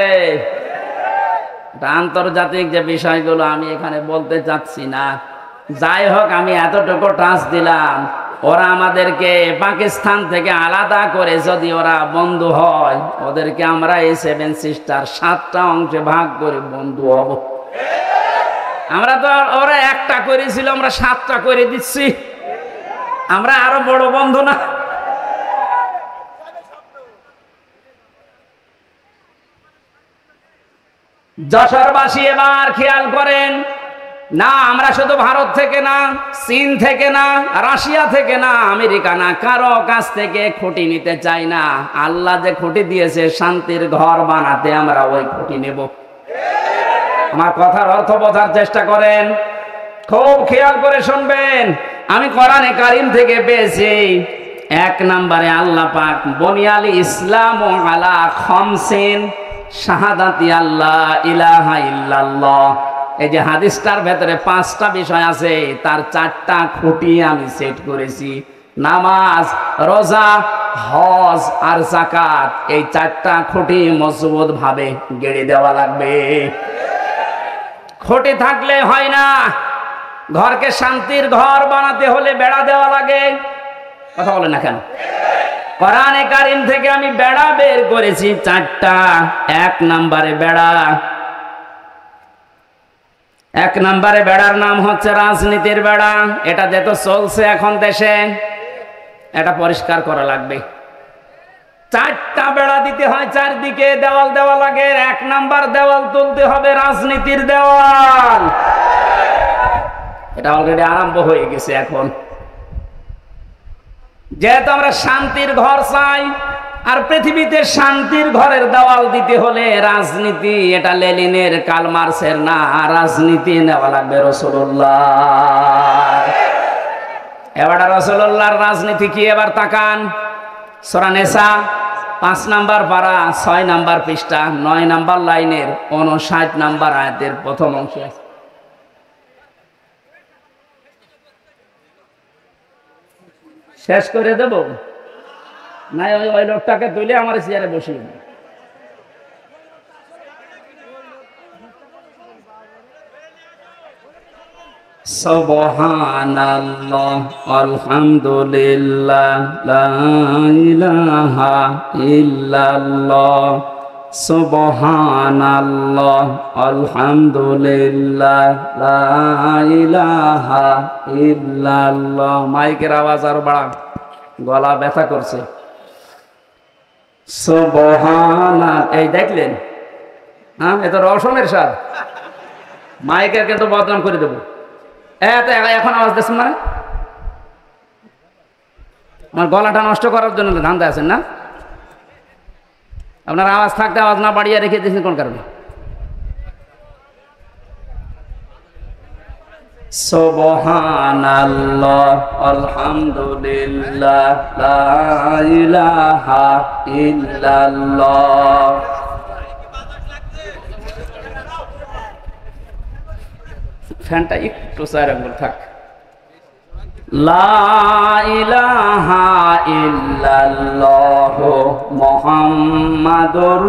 আন্তর্জাতিক যে বিষয়গুলো আমি এখানে বলতে চাচ্ছি না। যাই হোক, আমি এতটুকু টাচ দিলাম, ওরা আমাদেরকে পাকিস্তান থেকে আলাদা করে যদি ওরা বন্ধু হয়, ওদেরকে আমরা এই সেভেন সিস্টার সাতটা অংশে ভাগ করে বন্ধু হব। আমরা তো ওরা একটা করেছিল, আমরা সাতটা করে দিচ্ছি, আমরা আরো বড় বন্ধু না? যশোরবাসী এবার খেয়াল করেন, না আমরা শুধু ভারত থেকে না, চীন থেকে না, রাশিয়া থেকে না, আমেরিকা না, কারো কাছ থেকে খুঁটি নিতে চাই না। আল্লাহ যে খুঁটি দিয়েছে শান্তির ঘর বানাতে, আমরা ওই খুঁটি নেব। আমার কথার অর্থ বোঝার চেষ্টা করেন, খুব খেয়াল করে শুনবেন। আমি কোরআনে কারীম থেকে পেয়েছি, এক নম্বরে আল্লাহ পাক বুনিয়াল ইসলাম আলা খামসিন শাহাদাতি আল্লাহ ইলাহা ইল্লাল্লাহ। এই যে হাদিসটার ভেতরে পাঁচটা বিষয় আছে, তার চারটা খুঁটি আমি সেট করেছি। নামাজ, রোজা, হজ আর যাকাত, এই চারটা খুঁটি মজবুত ভাবে গেড়ে দেওয়া লাগবে। খুঁটি থাকলে হয় না। ঘরকে শান্তির ঘর বানাতে হলে বেড়া দেওয়া লাগে। কথা বলে না কেন? কোরআনে কারীম থেকে আমি বেড়া বের করেছি চারটা। এক নম্বরে বেড়া, এক নম্বরে বেড়ার নাম হচ্ছে রাজনীতির বেড়া। এটা যেত চলছে এখন দেশে, এটা পরিষ্কার করা লাগবে। চারটা বেড়া দিতে হয়, চারদিকে দেওয়াল দেওয়া লাগে। এক নাম্বার দেওয়াল তুলতে হবে রাজনীতির দেওয়াল। এটা অলরেডি আরম্ভ হয়ে গেছে। এখন যেহেতু আমরা শান্তির ঘর চাই, আর পৃথিবীতে শান্তির ঘরের দেওয়াল দিতে হলে রাজনীতি, এটা লেনিনের কার্ল মার্কসের না, রাজনীতি নেওয়া লাগবে রাসূলুল্লাহ। এবার রাসূলুল্লাহর রাজনীতি কি? এবার তাকান, সূরা নিসা পাঁচ নাম্বার পারা ছয় নাম্বার পৃষ্ঠা নয় নাম্বার লাইনের উনষাট নাম্বার আয়াতের প্রথম অংশে আছে। শেষ করে দেব না? ওই ওই লোকটাকে তুলে আমার চেয়ারে বসিয়ে দেব। সুবহানাল্লাহ আলহামদুলিল্লাহ লা ইলাহা ইল্লাল্লাহ। সুবহানাল্লাহ আলহামদুলিল্লাহ লা ইলাহা ইল্লাল্লাহ। মাইকের আওয়াজ আর বাড়া, গলা ব্যথা করছে। সুবহানা, এই দেখলেন? হ্যাঁ, এ তো রওশনের স্বাদ। মাইকের কিন্তু বদনাম করে দেবো। এখন আওয়াজ দিচ্ছেন মানে আমার গলাটা নষ্ট করার জন্য ধান্দা আছেন না? আপনার আওয়াজ থাকতে আওয়াজ না বাড়িয়ে রেখে দিয়েছেন কোন কারণে? সুবহানাল্লাহ আলহামদুলিল্লাহ লা ইলাহা ইল্লাল্লাহ। ফ্যানটা একটু চার আঙ্গুল থাক। লা ইলাহা ইল্লাল্লাহ মুহাম্মাদুর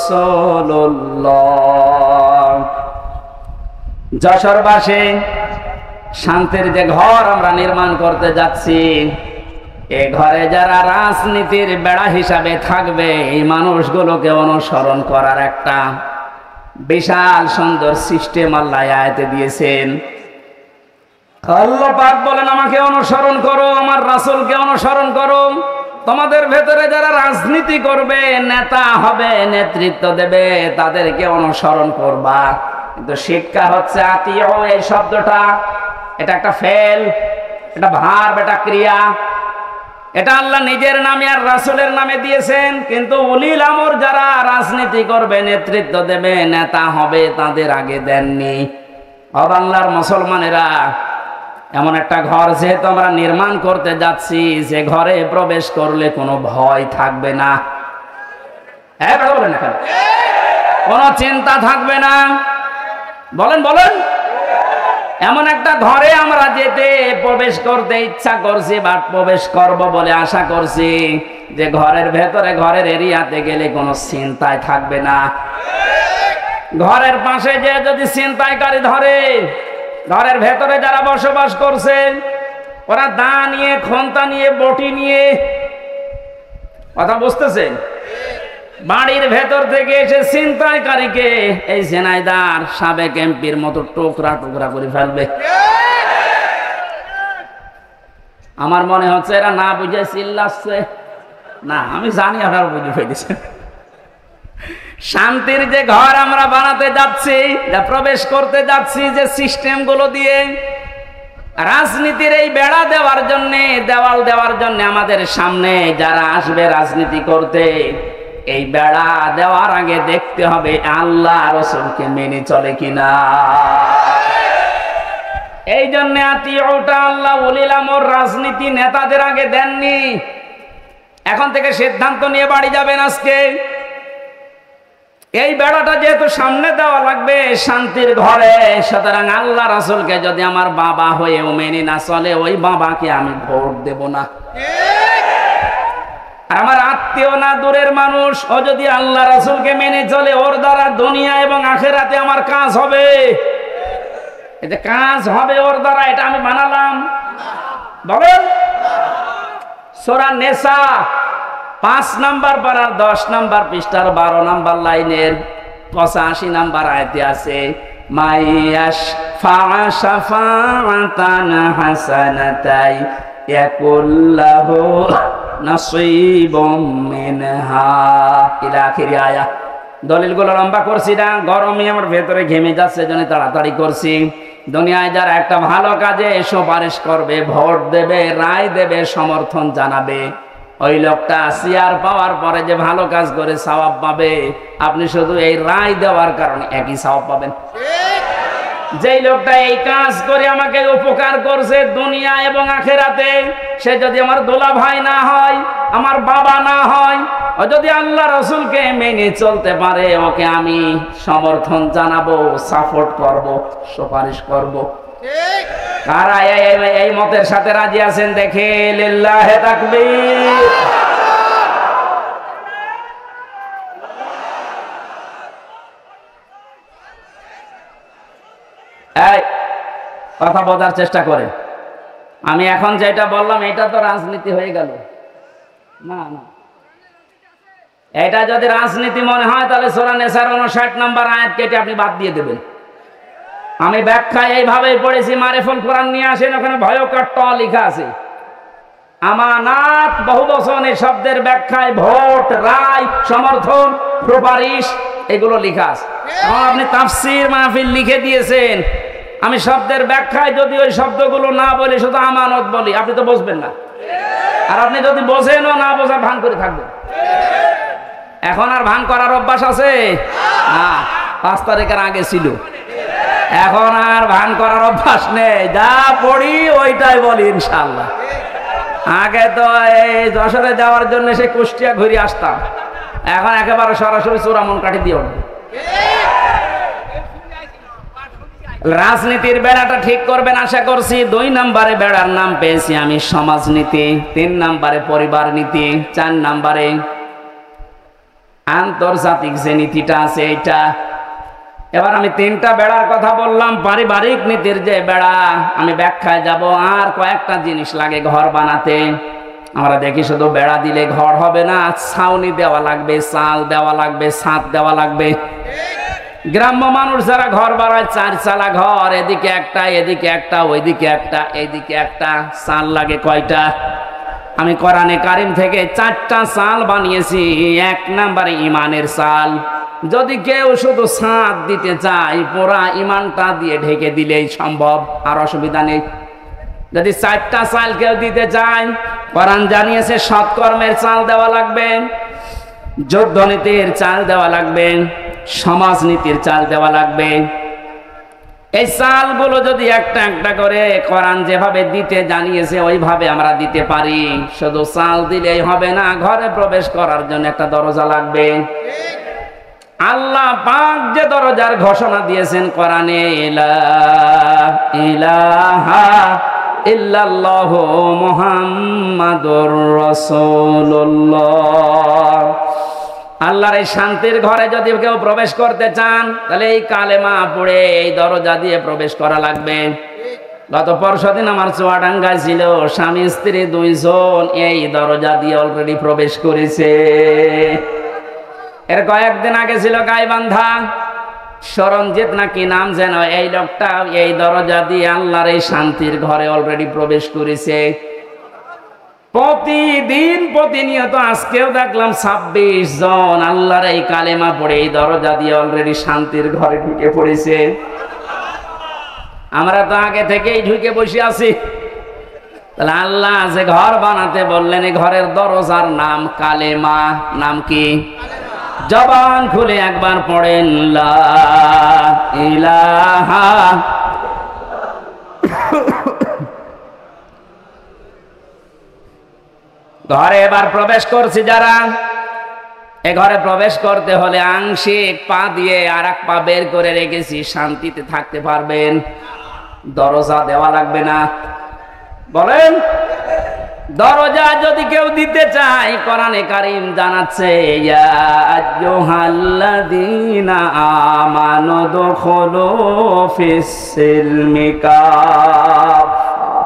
রাসূলুল্লাহ। যশোরবাসী, শান্তির যে ঘর আমরা নির্মাণ করতে যাচ্ছি, এ ঘরে যারা রাজনীতির বেড়া হিসাবে থাকবে, এই মানুষগুলোকে অনুসরণ করার একটা বিশাল সুন্দর সিস্টেম আল্লাহ আয়াতে দিয়েছেন। আল্লাহ পাক বলেন, আমাকে অনুসরণ করো, আমার রাসূলকে অনুসরণ করো। তোমাদের ভেতরে যারা রাজনীতি করবে, নেতা হবে, নেতৃত্ব দেবে, তাদেরকে অনুসরণ করবা। কিন্তু শিক্ষা হচ্ছে আতিউ, এই শব্দটা এটা একটা ফেল, এটা ভার্ব, এটা ক্রিয়া। এটা আল্লাহ নিজের নামে আর রাসূলের নামে দিয়েছেন, কিন্তু উলিল আমর যারা রাজনীতি করবে, নেতৃত্ব দেবে, নেতা হবে, তাদের আগে দেননি। ও বাংলার মুসলমানেরা, এমন একটা ঘর যেহেতু আমরা নির্মাণ করতে যাচ্ছি, যে ঘরে প্রবেশ করলে কোনো ভয় থাকবে না, হ্যাঁ বলেন, এখানে কোনো চিন্তা থাকবে না, বলেন বলেন। এমন একটা ঘরে আমরা যেতে প্রবেশ করতে ইচ্ছা করছি বা প্রবেশ করব বলে আশা করছি, যে ঘরের ভেতরে, ঘরের এরিয়াতে গেলে কোনো চিন্তায় থাকবে না। ঘরের পাশে যে যদি ছিনতাইকারী ধরে, ঘরের ভেতরে যারা বসবাস করছে, ওরা দা নিয়ে, খন্তা নিয়ে, বটি নিয়ে, কথা বুঝতেছেন, বাড়ির ভেতর থেকে এসে ছিনতাইকারীকে এই ঝিনাইদহ সাবেক এমপির মতো টুকরা টুকরা করে ফেলবে। আমার মনে হচ্ছে এরা না বুঝে চিল্লাচ্ছে, না আমি জানি আপনারা বুঝে ফেলেছেন। শান্তির যে ঘর আমরা বানাতে যাচ্ছি, যা প্রবেশ করতে যাচ্ছি, যে সিস্টেম গুলো দিয়ে রাজনীতির এই বেড়া দেওয়ার জন্য, দেওয়াল দেওয়ার জন্য আমাদের সামনে যারা আসবে রাজনীতি করতে, এই বেড়া দেওয়ার আগে দেখতে হবে আল্লাহ রাসূলকে মেনে চলে কিনা। এই জন্য আতিউটা আল্লাহ উলিল আমর রাজনীতি নেতাদের আগে দেননি। এখন থেকে সিদ্ধান্ত নিয়ে বাড়ি যাবেন আজকে, এই বেড়াটা যেহেতু সামনে দেওয়া লাগবে শান্তির ঘরে, সুতরাং আল্লাহ রাসূলকে যদি আমার বাবা হয়েও মেনে না চলে, ওই বাবাকে আমি ভোট দেব না। আমার আত্মীয় না, দূরের মানুষ, ও যদি আল্লাহ রাসূলকে মেনে চলে, ওর দ্বারা দুনিয়া এবং আখিরাতে আমার কাজ হবে, এতে কাজ হবে ওর দ্বারা, এটা আমি বানালাম। বলেন, সূরা নিসা পাঁচ নাম্বার পারার দশ নাম্বার পৃষ্ঠার বারো নাম্বার লাইনের পঁচাশি নাম্বার আয়াতে আছে, মাইয়াশ ফাশাফাতান হাসানাতাই ইয়াকুল্লাহু নাসীবুম মিনহা ইলা আখির আয়া। দলিলগুলো লম্বা করছি না, গরমে আমার ভেতরে ঘেমে যাচ্ছে, জন্য তাড়াতাড়ি করছি। দুনিয়ায় যারা একটা ভালো কাজে সুপারিশ করবে, ভোট দেবে, রায় দেবে, সমর্থন জানাবে, ওই লোকটা চেয়ার পাওয়ার পরে যে ভালো কাজ করে সওয়াব পাবে, আপনি শুধু এই রায় দেওয়ার কারণে একই সওয়াব পাবেন। যেই লোকটা এই কাজ করে আমাকে উপকার করছে দুনিয়া এবং আখিরাতে, সে যদি আমার দোলা ভাই না হয়, আমার বাবা না হয়, ও যদি আল্লাহ রাসূলকে মেনে চলতে পারে, ওকে আমি সমর্থন জানাবো, সাপোর্ট করব, সুপারিশ করব। কারা এই মতের সাথে রাজি আছেন দেখে লিল্লাহে তাকবীর। এই কথা বোঝার চেষ্টা করে, আমি এখন যেটা বললাম এটা তো রাজনীতি হয়ে গেল না? না, এটা যদি রাজনীতি মনে হয় তাহলে সূরা নিসার উনষাট নম্বর আয়াত কেটে আপনি বাদ দিয়ে দেবেন। আমি ব্যাখ্যা এইভাবেই পড়েছি, মারিফুল কোরআন নিয়ে আসেন, ওখানে ভয়ঙ্কর ট লেখা আছে। আমানাত বহু বচন, এই শব্দের ব্যাখ্যায় ভোট, রায়, সমর্থন, সুপারিশ এগুলো লেখা আছে। এখন আপনি তাফসীর মাহফিল লিখে দিয়েছেন, আমি শব্দের ব্যাখ্যায় যদি ওই শব্দগুলো না বলি, শুধু আমানত বলি, আপনি তো বুঝবেন না। আর আপনি যদি বোঝেনও না, বোঝা ভান করে থাকবেন। এখন আর ভান করার অভ্যাস আছে না, পাঁচ তারিখের আগে ছিল। এখন আর ভান করার অভ্যাস নেই, যা পড়ি ওইটাই বলি ইনশাআল্লাহ। আগে তো এই যশোরে যাওয়ার জন্য সে কুষ্টিয়া ঘুরে আসতাম, এখন একেবারে সরাসরি চূড়ামন কাঠি দিয়ে উঠবে। রাজনীতির বেড়াটা ঠিক করবেন আশা করছি। দুই নম্বরে বেড়ার নাম পেয়েছি আমি সমাজনীতি, তিন নম্বরে পরিবার নীতি, চার নম্বরে আন্তর্জাতিক যে নীতিটা আছে এইটা। এবার আমি তিনটা বেড়ার কথা বললাম, পারিবারিক নীতির যে বেড়া, আমি ব্যাখ্যায় যাব। আর কয়েকটা জিনিস লাগে ঘর বানাতে। আমরা দেখি শুধু বেড়া দিলে ঘর হবে না, ছাউনি দেওয়া লাগবে, চাল দেওয়া লাগবে, ছাদ দেওয়া লাগবে। গ্রাম্য মানুষ যারা ঘর বানায়, চার চালা ঘর, এদিকে একটা, এদিকে একটা, ওইদিকে একটা, এইদিকে একটা, চাল লাগে কয়টা? আমি কোরআনে কারিম থেকে চারটা চাল বানিয়েছি। এক নাম্বারে ইমানের চাল। যদি কেউ শুধু ছাদ দিতে চায়, পুরা ইমানটা দিয়ে ঢেকে দিলেই সম্ভব, আর অসুবিধা নেই। যদি চারটা চাল কেউ দিতে চায়, কোরআন জানিয়েছে সৎকর্মের চাল দেওয়া লাগবে, যুদ্ধনীতির চাল দেওয়া লাগবে, সমাজনীতির চাল দেওয়া লাগবে। এই চালগুলো যদি একটা একটা করে কোরআন যেভাবে দিতে জানিয়েছে ওইভাবে আমরা দিতে পারি, শুধু চাল দিলেই হবে না, ঘরে প্রবেশ করার জন্য একটা দরজা লাগবে। আল্লাহ পাক যে দরজার ঘোষণা দিয়েছেন কোরআনে, লা ইলাহা ইল্লাল্লাহু মুহাম্মাদুর রাসূলুল্লাহ। আল্লাহর এই শান্তির ঘরে যদি কেউ প্রবেশ করতে চান, তাহলে এই কালেমা পড়ে এই দরজা দিয়ে প্রবেশ করা লাগবে। গত পরশুদিন আমার চুয়াডাঙ্গায় ছিল, স্বামী স্ত্রী দুইজন এই দরজা দিয়ে অলরেডি প্রবেশ করেছে। এর কয়েকদিন আগে ছিল গাইবান্ধা, সরঞ্জিত নাকি নাম যেন, এই লোকটা এই দরজা দিয়ে আল্লাহর এই শান্তির ঘরে অলরেডি প্রবেশ করেছে। প্রতিদিন প্রতিনিয়ত আজকেও দেখলাম ছাব্বিশ জন আল্লাহর এই কালেমা পড়ে এই দরজা দিয়ে অলরেডি শান্তির ঘরে ঢুকে পড়েছে। আমরা তো আগে থেকেই ঢুকে বসে আছি। তাহলে আল্লাহ যে ঘর বানাতে বললেন, এই ঘরের দরজার নাম কালেমা। নাম কি? জবান খুলে একবার পড়েন, লা ইলাহা। ঘরে এবার প্রবেশ করছি যারা, এ ঘরে প্রবেশ করতে হলে আংশিক পা দিয়ে আর এক পা বের করে রেখেছি, শান্তিতে থাকতে পারবেন। দরজা দেওয়া লাগবে না। বলেন, দরজা যদি কেউ দিতে চায়, কোরআনে কারীম জানাচ্ছে, ইয়া আইয়ুহাল্লাযীনা আমানু দুখুলু ফিস-সিলমি কাফা।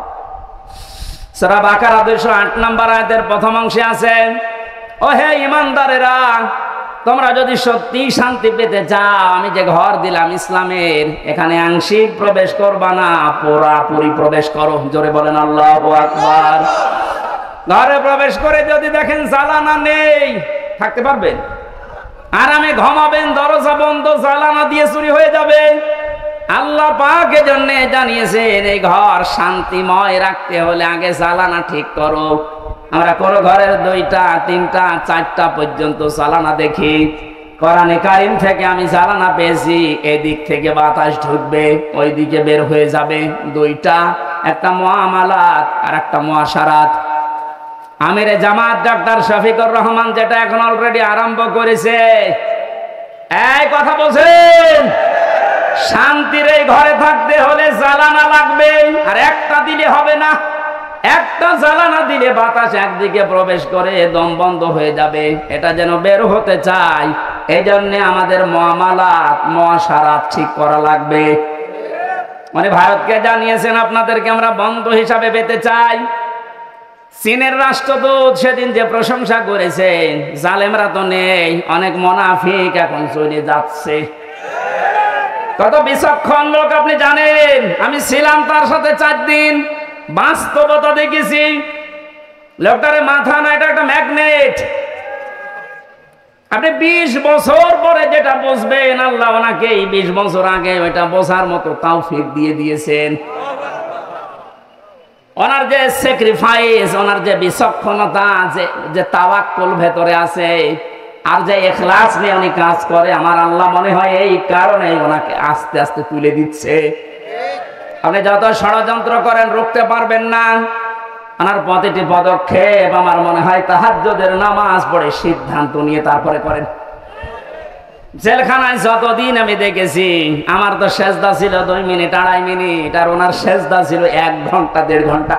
সূরা বাকারা দুইশো আট নম্বর আয়াতের প্রথম অংশে আছে, ও হে ঈমানদারেরা, তোমরা যদি সত্যি শান্তি পেতে চাও, আমি যে ঘর দিলাম ইসলামের, এখানে আংশিক প্রবেশ করবা না, পুরাপুরি প্রবেশ করো। জোরে বলেন আল্লাহু আকবার। ঘরে প্রবেশ করে যদি দেখেন জ্বালানা নেই, থাকতে পারবেন? আরামে ঘুমাবেন, দরজা বন্ধ, জ্বালানা দিয়ে চুরি হয়ে যাবে। আল্লাহ পাক এজন্য জানিয়েছেন, এই ঘর শান্তিময় রাখতে হলে আগে জ্বালানা ঠিক করো। আমরা কোন ঘরের দুইটা তিনটা চারটা পর্যন্ত জ্বালানা দেখি। কোরআনে কারীম থেকে আমি জ্বালানা পেয়েছি, এদিক থেকে বাতাস ঢুকবে, ওই দিকে বের হয়ে যাবে। দুইটা, একটা মুআমালাত আর একটা মুআশারাত। আমিরে জামাত ডাক্তার শফিকুর রহমান যেটা এখন অলরেডি আরম্ভ করেছে, এই কথা বলছেন, শান্তির এই ঘরে থাকতে হলে জ্বালানা লাগবে, আর একটা দিলে হবে না। একটা জ্বালানা দিলে বাতাস একদিকে প্রবেশ করে দম বন্ধ হয়ে যাবে, এটা যেন বের হতে চাই। এই জন্য আমাদের মুআমালাত মুআশারাত ঠিক করা লাগবে। মানে ভারতকে জানিয়েছেন আপনাদেরকে আমরা বন্ধ হিসাবে পেতে চাই। চীনের রাষ্ট্রদূত সেদিন যে প্রশংসা করেছেন, জালেমরা তো নেই, অনেক মুনাফিক এখন চলে যাচ্ছে। কত বিচক্ষণ লোক আপনি জানেন। আমি ছিলাম তার সাথে চার দিন, বাস্তবতা দেখেছি। লোকটারে মাথা না, এটা একটা ম্যাগনেট। আপনি বিশ বছর পরে যেটা বুঝবেন, আল্লাহ ওনাকে এই বিশ বছর আগে ওইটা বোঝার মতো তাওফিক দিয়ে দিয়েছেন। ওনার যে স্যাক্রিফাইস, ওনার যে বিচক্ষণতা, যে যে তাওয়াক্কুল ভেতরে আছে, আর যে ইখলাস নিয়ে উনি কাজ করে, আমার আল্লাহ মনে হয় এই কারণে ওনাকে আস্তে আস্তে তুলে দিচ্ছে। আপনি যত ষড়যন্ত্র করেন রুখতে পারবেন না। ওনার প্রতিটি পদক্ষেপ আমার মনে হয় তাহাজ্জুদের নামাজ পড়ে সিদ্ধান্ত নিয়ে তারপরে করেন। জেলখানায় যতদিন আমি দেখেছি, আমার তো সেজদা ছিল দুই মিনিট আড়াই মিনিট, আর ওনার সেজদা ছিল এক ঘন্টা দেড় ঘন্টা।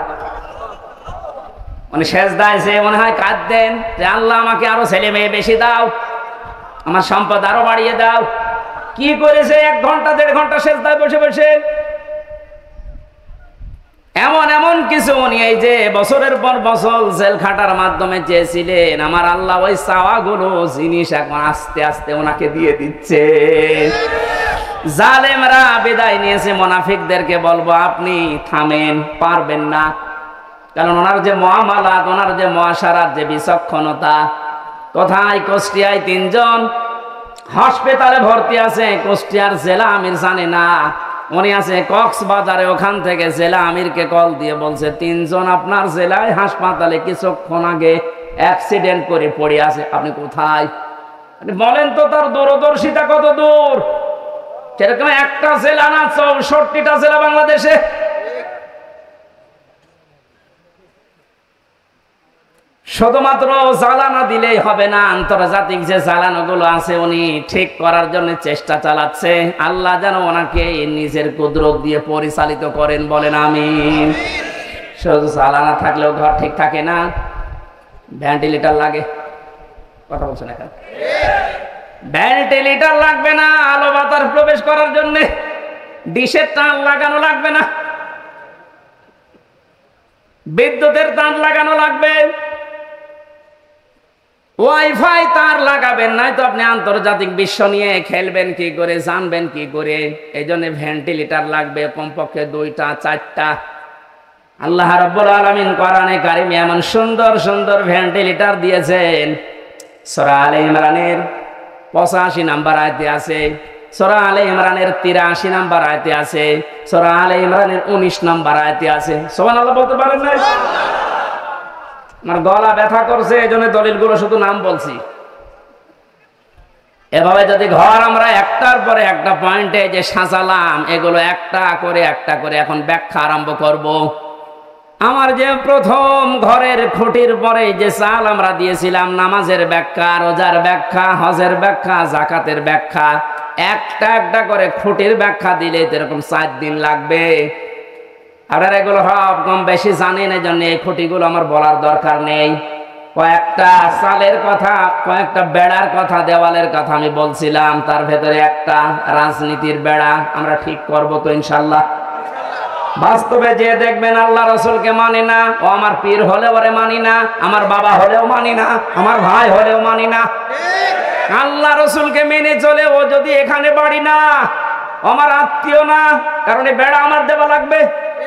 মানে সেজদায় সে মনে হয় কাঁদতেন যে আল্লাহ আমাকে আরো ছেলে মেয়ে বেশি দাও, আমার সম্পদ আরো বাড়িয়ে দাও। কি করেছে এক ঘন্টা দেড় ঘন্টা সেজদায় বসে বসে। এমন এমন কিছু উনি এই যে বছরের পর বছর জেল খাটার মাধ্যমে চেয়েছিলেন, আমার আল্লাহ ওই চাওয়াগুলো জিনিস এখন আস্তে আস্তে ওনাকে দিয়ে দিচ্ছে। জালেমরা বিদায় নিয়েছে, মুনাফিকদেরকে বলবো আপনি থামেন, পারবেন না। কারণ ওনার যে মুআমালাত, ওনার যে মুআশারাত, যে বিচক্ষণতা। কোথায়? কুষ্টিয়ায় তিনজন হাসপাতালে ভর্তি আছে। কুষ্টিয়ার জেলা আমির জানে না, উনি আছে কক্সবাজারে। ওখান থেকে জেলা আমিরকে কল দিয়ে বলছে তিনজন আপনার জেলায় হাসপাতালে কিছুক্ষণ আগে অ্যাক্সিডেন্ট করে পড়ে আছে, আপনি কোথায়? বলেন তো তার দূরদর্শিতা কত দূর। সেরকম একটা জেলা না, চৌষট্টিটা জেলা বাংলাদেশে। শুধুমাত্র জ্বালানা দিলেই হবে না, আন্তর্জাতিক যে জ্বালানোগুলো আছে উনি ঠিক করার জন্য চেষ্টা চালাচ্ছে। আল্লাহ যেন ওনাকে নিজের কুদরত দিয়ে পরিচালিত করেন, বলেন আমিন। শুধু জ্বালানা থাকলেও ঘর ঠিক থাকে না, ভেন্টিলেটর লাগে। কথা বলছেন এখন? ভেন্টিলেটর লাগবে না আলো বাতাস প্রবেশ করার জন্য, ডিশের তার লাগানো লাগবে না, বিদ্যুতের তার লাগানো লাগবে, ওয়াইফাই তার লাগাবেন, নাই তো আপনি আন্তর্জাতিক বিশ্ব নিয়ে খেলবেন কি করে, জানবেন কি করে। এই জন্য ভেন্টিলেটর লাগবে কমপক্ষে দুইটা চারটা। আল্লাহ রাব্বুল আলামিন কোরআনে কারিমে এমন সুন্দর সুন্দর ভেন্টিলেটর দিয়েছেন। সূরা আলে ইমরানের পঁচাশি নাম্বার আয়াতে আছে, সূরা আলে ইমরানের তিরাশি নাম্বার আয়াতে আছে, সূরা আলে ইমরানের উনিশ নাম্বার আয়াতে আছে। সুবহানাল্লাহ বলতে পারেন না? আমার গলা ব্যথা করছে, এই জন্য দলিলগুলো শুধু নাম বলছি। এভাবে যদি ঘর আমরা একটার পরে একটা পয়েন্টে যে সাজালাম, এগুলো একটা করে একটা করে এখন ব্যাখ্যা আরম্ভ করব। আমার যে প্রথম ঘরের খুঁটির পরে যে চাল আমরা দিয়েছিলাম, নামাজের ব্যাখ্যা, রোজার ব্যাখ্যা, হজের ব্যাখ্যা, জাকাতের ব্যাখ্যা, একটা একটা করে খুঁটির ব্যাখ্যা দিলে এরকম চার দিন লাগবে। আপনারা এগুলো সব কম বেশি জানেন, এই জন্য এই খুঁটিগুলো আমার বলার দরকার নেই। কয়েকটা চালের কথা, কয়েকটা বেড়ার কথা, দেওয়ালের কথা আমি বলছিলাম। তার ভেতরে একটা রাজনীতির বেড়া আমরা ঠিক করব তো ইনশাল্লাহ। বাস্তবে যে দেখবেন আল্লাহ রসুলকে মানি না, ও আমার পীর হলেও ওরে মানি না, আমার বাবা হলেও মানি না, আমার ভাই হলেও মানি না। আল্লাহ রসুলকে মেনে চলে ও যদি এখানে বাড়ি না, আমার আত্মীয় না, কারণ এই বেড়া আমার দেওয়া লাগবে।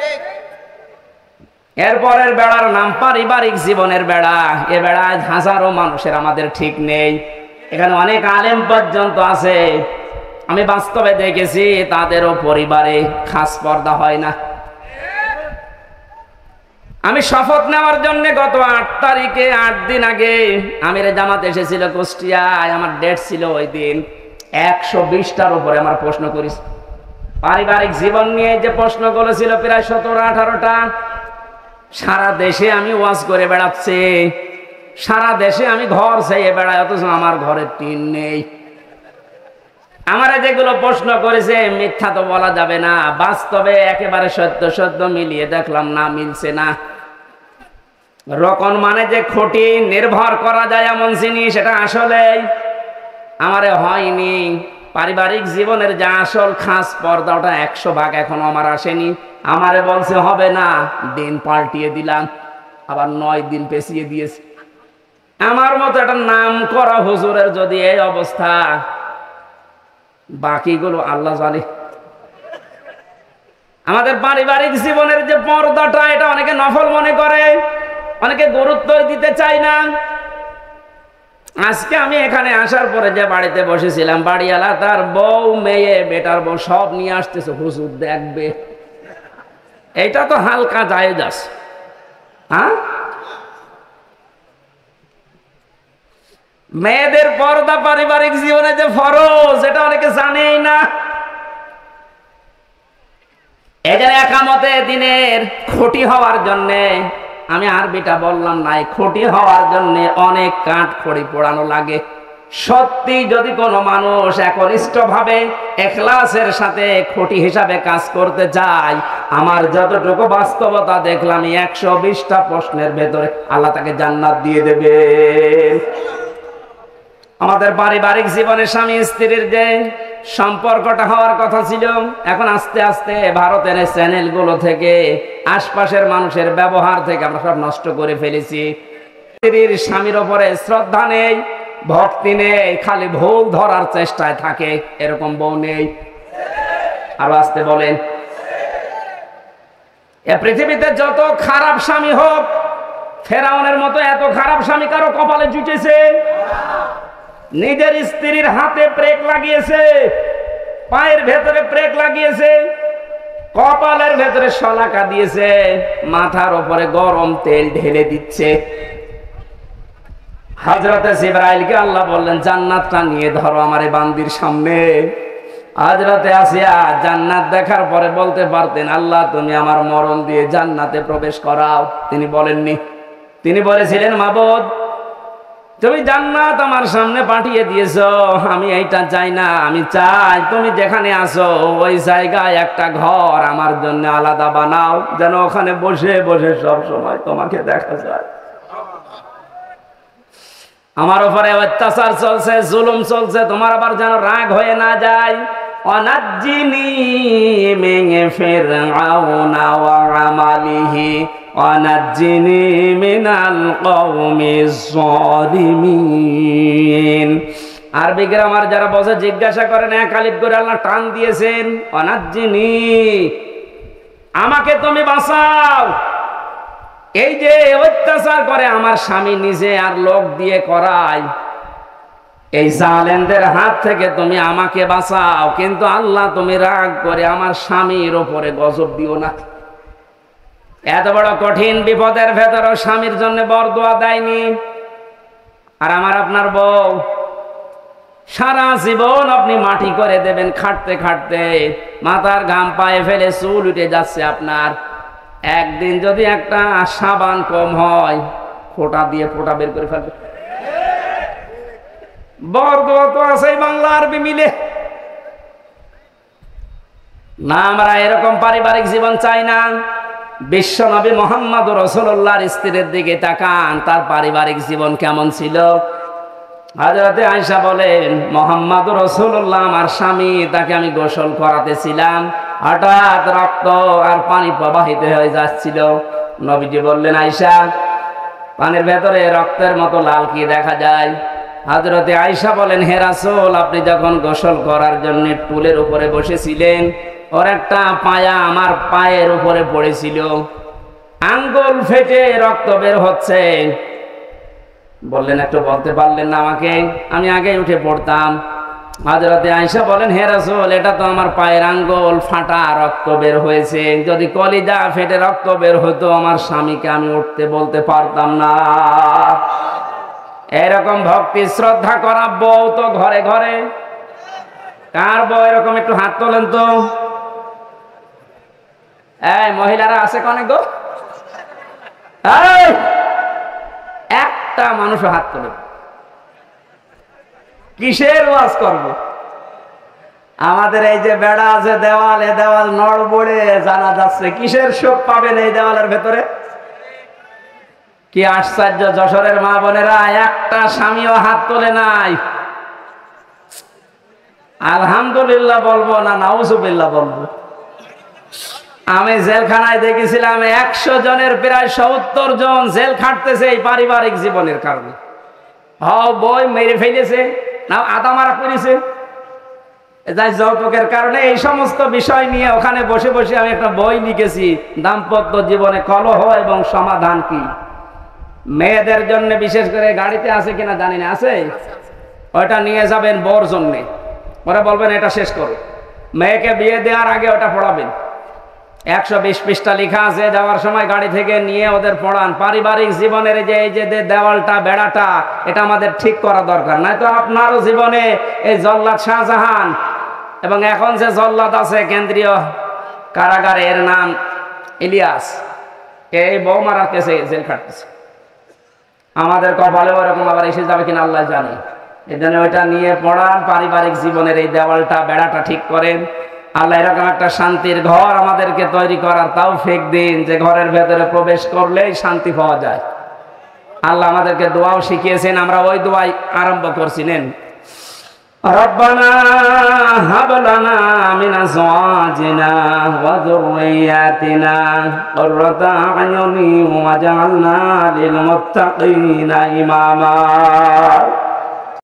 এরপরের বেড়ার নাম পারিবারিক জীবনের বেড়া। এ বেড়ায় হাজারো মানুষের আমাদের ঠিক নেই। এখানে অনেক আলেম পর্যন্ত আছে, আমি বাস্তবে দেখেছি তাদেরও পরিবারে খাস পর্দা হয় না। আমি শপথ নেওয়ার জন্য গত আট তারিখে আট দিন আগে আমির জামাত এসেছিল কুষ্টিয়ায়, আমার ডেট ছিল ওই দিন। একশো বিশটার উপরে আমার প্রশ্ন করিস পারিবারিক জীবন নিয়ে, যে প্রশ্নগুলো ছিল প্রায় সতেরো আঠারোটা। সারা দেশে আমি ওয়াজ করে বেড়াচ্ছি, সারা দেশে আমি ঘর চাইয়ে বেড়াই, অথচ আমার ঘরে টিন নেই। আমারা যেগুলো প্রশ্ন করেছে মিথ্যা তো বলা যাবে না, বাস্তবে একেবারে সত্য সত্য মিলিয়ে দেখলাম না, মিলছে না। রকম মানে যে খুঁটি নির্ভর করা যায় এমন জিনিস, সেটা আসলে আমারে হয়নি। পারিবারিক জীবনের যে আসল খাস পর্দা, ওটা একশো ভাগ এখনো আমার আসেনি। আমারে বলছে হবে না, দিন পাল্টিয়ে দিলাম, আবার নয় দিন পেছিয়ে দিয়েছে। আমার মতো একটা নাম করা হুজুরের যদি এই অবস্থা, বাকিগুলো আল্লাহ জানে। আমাদের পারিবারিক জীবনের যে পর্দাটা, এটা অনেকে নফল মনে করে, অনেকে গুরুত্ব দিতে চায় না। আজকে আমি এখানে আসার পরে যে বাড়িতে বসেছিলাম, বাড়িওয়ালা তার বউ, মেয়ে, বেটার বউ সব নিয়ে আসতেছে, হুজুর দেখবে। এইটা তো হালকা জায়েজ আছে। হ্যাঁ, মেয়েদের পর্দা পারিবারিক জীবনে যে ফরজ, এটা অনেকে জানেই না। এদের একামতে দিনের খুঁটি হওয়ার জন্যে, আমি আরবিটা বললাম নাই, খুঁটি হওয়ার জন্যে অনেক কাঠ খড়ি পোড়ানো লাগে। সত্যি যদি কোনো মানুষ একনিষ্ঠ ভাবে ইখলাসের সাথে খুঁটি হিসাবে কাজ করতে চায়, আমার যতটুকু বাস্তবতা দেখলাম, একশো বিশটা প্রশ্নের ভেতরে আল্লাহ তাকে জান্নাত দিয়ে দেবে। আমাদের পারিবারিক জীবনে স্বামী স্ত্রীর যে সম্পর্কটা হওয়ার কথা ছিল, এখন আস্তে আস্তে ভারতের চ্যানেলগুলো থেকে, আশপাশের মানুষের ব্যবহার থেকে আমরা সব নষ্ট করে ফেলেছি। স্ত্রীর স্বামীর ওপরে শ্রদ্ধা নেই, ভক্তি নেই, খালি ভুল ধরার চেষ্টায় থাকে। এরকম বউ নেই? আরো আসতে বলেন। এ পৃথিবীতে যত খারাপ স্বামী হোক, ফেরাউনের মতো এত খারাপ স্বামী কারো কপালে জুটেছে? নিজের স্ত্রীর হাতে ব্রেক লাগিয়েছে, পায়ের ভেতরে ব্রেক লাগিয়েছে, কপালের ভেতরে শলাকা দিয়েছে, মাথার উপরে গরম তেল ঢেলে দিচ্ছে। হযরতে জিবরাইলকে আল্লাহ বললেন, জান্নাতটা নিয়ে ধরো আমার এই বান্দির সামনে। হযরতে আসিয়া জান্নাত দেখার পরে বলতে পারতেন, আল্লাহ তুমি আমার মরণ দিয়ে জান্নাতে প্রবেশ করাও। তিনি বলেননি। তিনি বলেছিলেন, মাবুদ তুমি জান্নাত আমার সামনে পাঠিয়ে দিয়েছো, আমি এইটা চাই না, আমি চাই তুমি যেখানে আসো ওই জায়গায় একটা ঘর আমার জন্য আলাদা বানাও, যেন ওখানে বসে বসে সব সময় তোমাকে দেখা যায়। আমার উপরে অত্যাচার চলছে, জুলুম চলছে, তোমার আবার যেন রাগ হয়ে না যায়। অনাজ্জিনি মিন ফিরআউনা ওয়া আমালিহি ওয়ানাজ্জিনি মিনাল কওমিজ যালিমিন। আরবি গ্রামার যারা বসে জিজ্ঞাসা করেন এক আলিফ করে আল্লাহ টান দিয়েছেন, অনাজ্জিনি আমাকে তুমি বাঁচাও। এই যে অত্যাচার করে আমার স্বামী নিজে আর লোক দিয়ে করায়, এই জালেমদের হাত থেকে তুমি আমাকে বাঁচাও। কিন্তু আল্লাহ তুমি রাগ করে আমার স্বামীর উপরে গজব দিও না। এত বড় কঠিন বিপদের ভেতরেও স্বামীর জন্য বরদোয়া দেয়নি। আর আমার আপনার বউ সারা জীবন আপনি মাটি করে দেবেন, খাটতে খাটতে মাথার ঘাম পায়ে ফেলে চুল উঠে যাচ্ছে আপনার। একদিন যদি একটা সাবান কম হয়, ফোঁটা দিয়ে ফোঁটা বের করে ফেলবে। বরদোয়া তো আছে বাংলা আরবি মিলে না। আমরা এরকম পারিবারিক জীবন চাই না। বিশ্ব নবী মুহাম্মদ রাসূলুল্লাহর স্ত্রীর দিকে তাকান, তার পারিবারিক জীবন কেমন ছিল। হযরতে আয়েশা বলেন, মুহাম্মদ রাসূলুল্লাহ আমার স্বামী, তাকে আমি গোসল করাতেছিলাম, হঠাৎ রক্ত আর পানি প্রবাহিত হয়ে যাচ্ছিল। নবীজি বললেন, আয়েশা পানির ভেতরে রক্তের মতো লাল কি দেখা যায়? হযরতে আয়েশা বলেন, হে রাসূল আপনি যখন গোসল করার জন্য টুলের উপরে বসেছিলেন, ওর একটা পায়া আমার পায়ের উপরে পড়েছিল, আঙ্গুল ফেটে রক্ত বের হচ্ছে। বললেন, একটু বলতে পারলেন না আমাকে? আমি আগে উঠে পড়তাম। হযরতে আয়েশা বলেন, হে রাসূল এটা তো আমার পায়ের আঙ্গুল ফাটা, রক্ত বের হয়েছে। যদি কলিজা ফেটে রক্ত বের হতো আমার স্বামীকে আমি উঠতে বলতে পারতাম না। এরকম ভক্তি শ্রদ্ধা করা বউ তো ঘরে ঘরে। কার বউ এরকম? একটু হাত তোলেন তো। এই মহিলারা আছে কনে গো? একটা মানুষ হাত তোলে। কিসের ওয়াজ করব? আমাদের এই যে বেড়া আছে দেওয়াল, এ দেওয়াল নড়বড়ে জানা যাচ্ছে। কিসের শোক পাবেন এই দেওয়ালের ভেতরে? কি আশ্চর্য! যশোরের মা বোনেরা একটা স্বামীও হাত তোলে নাই। আলহামদুলিল্লাহ বলবো না নাউজুবিল্লাহ বলবো? আমি জেলখানায় দেখেছিলাম একশো জনের প্রায় সত্তর জন জেল খাটতেছে এই পারিবারিক জীবনের কারণে। হ বই মেরে ফেলেছে, না আদা মারা করেছে, যাই যৌতুকের কারণে। এই সমস্ত বিষয় নিয়ে ওখানে বসে বসে আমি একটা বই লিখেছি, দাম্পত্য জীবনে কলহ এবং সমাধান কি। মেয়েদের জন্য বিশেষ করে গাড়িতে আছে কিনা জানি না, আছে, ওইটা নিয়ে যাবেন বর জন্যে। ওরা বলবেন এটা শেষ করো। মেয়েকে বিয়ে দেওয়ার আগে ওটা পড়াবেন। একশো বিশ পৃষ্ঠা লেখা আছে, যাওয়ার সময় গাড়ি থেকে নিয়ে ওদের পড়ান। পারিবারিক জীবনের যে এই যে দেওয়ালটা বেড়াটা, এটা আমাদের ঠিক করা দরকার। নয়তো আপনারও জীবনে এই জল্লাদ শাহজাহান এবং এখন যে জল্লাদ আছে কেন্দ্রীয় কারাগারে, এর নাম ইলিয়াস, এই বউ মারার কেসে জেল খাটতেছে। আমাদের কপালে ওরকম আবার এসে যাবে কিনা আল্লাহ জানে। এই জন্য ওইটা নিয়ে পড়ান, পারিবারিক জীবনের এই দেওয়ালটা বেড়াটা ঠিক করেন। আল্লাহ এরকম একটা শান্তির ঘর আমাদেরকে তৈরি করার তৌফিক দিন, যে ঘরের ভেতরে প্রবেশ করলেই শান্তি পাওয়া যায়। আল্লাহ আমাদেরকে দোয়াও শিখিয়েছেন, আমরা ওই দোয়াই আরম্ভ করছিলেন। রব্বানা হাব লানা মিন আজওয়াজিনা ওয়া যুররিয়াতিনা কুররাতা আয়ুনি ওয়াজআলনা লিল মুত্তাকিনা ইমামা।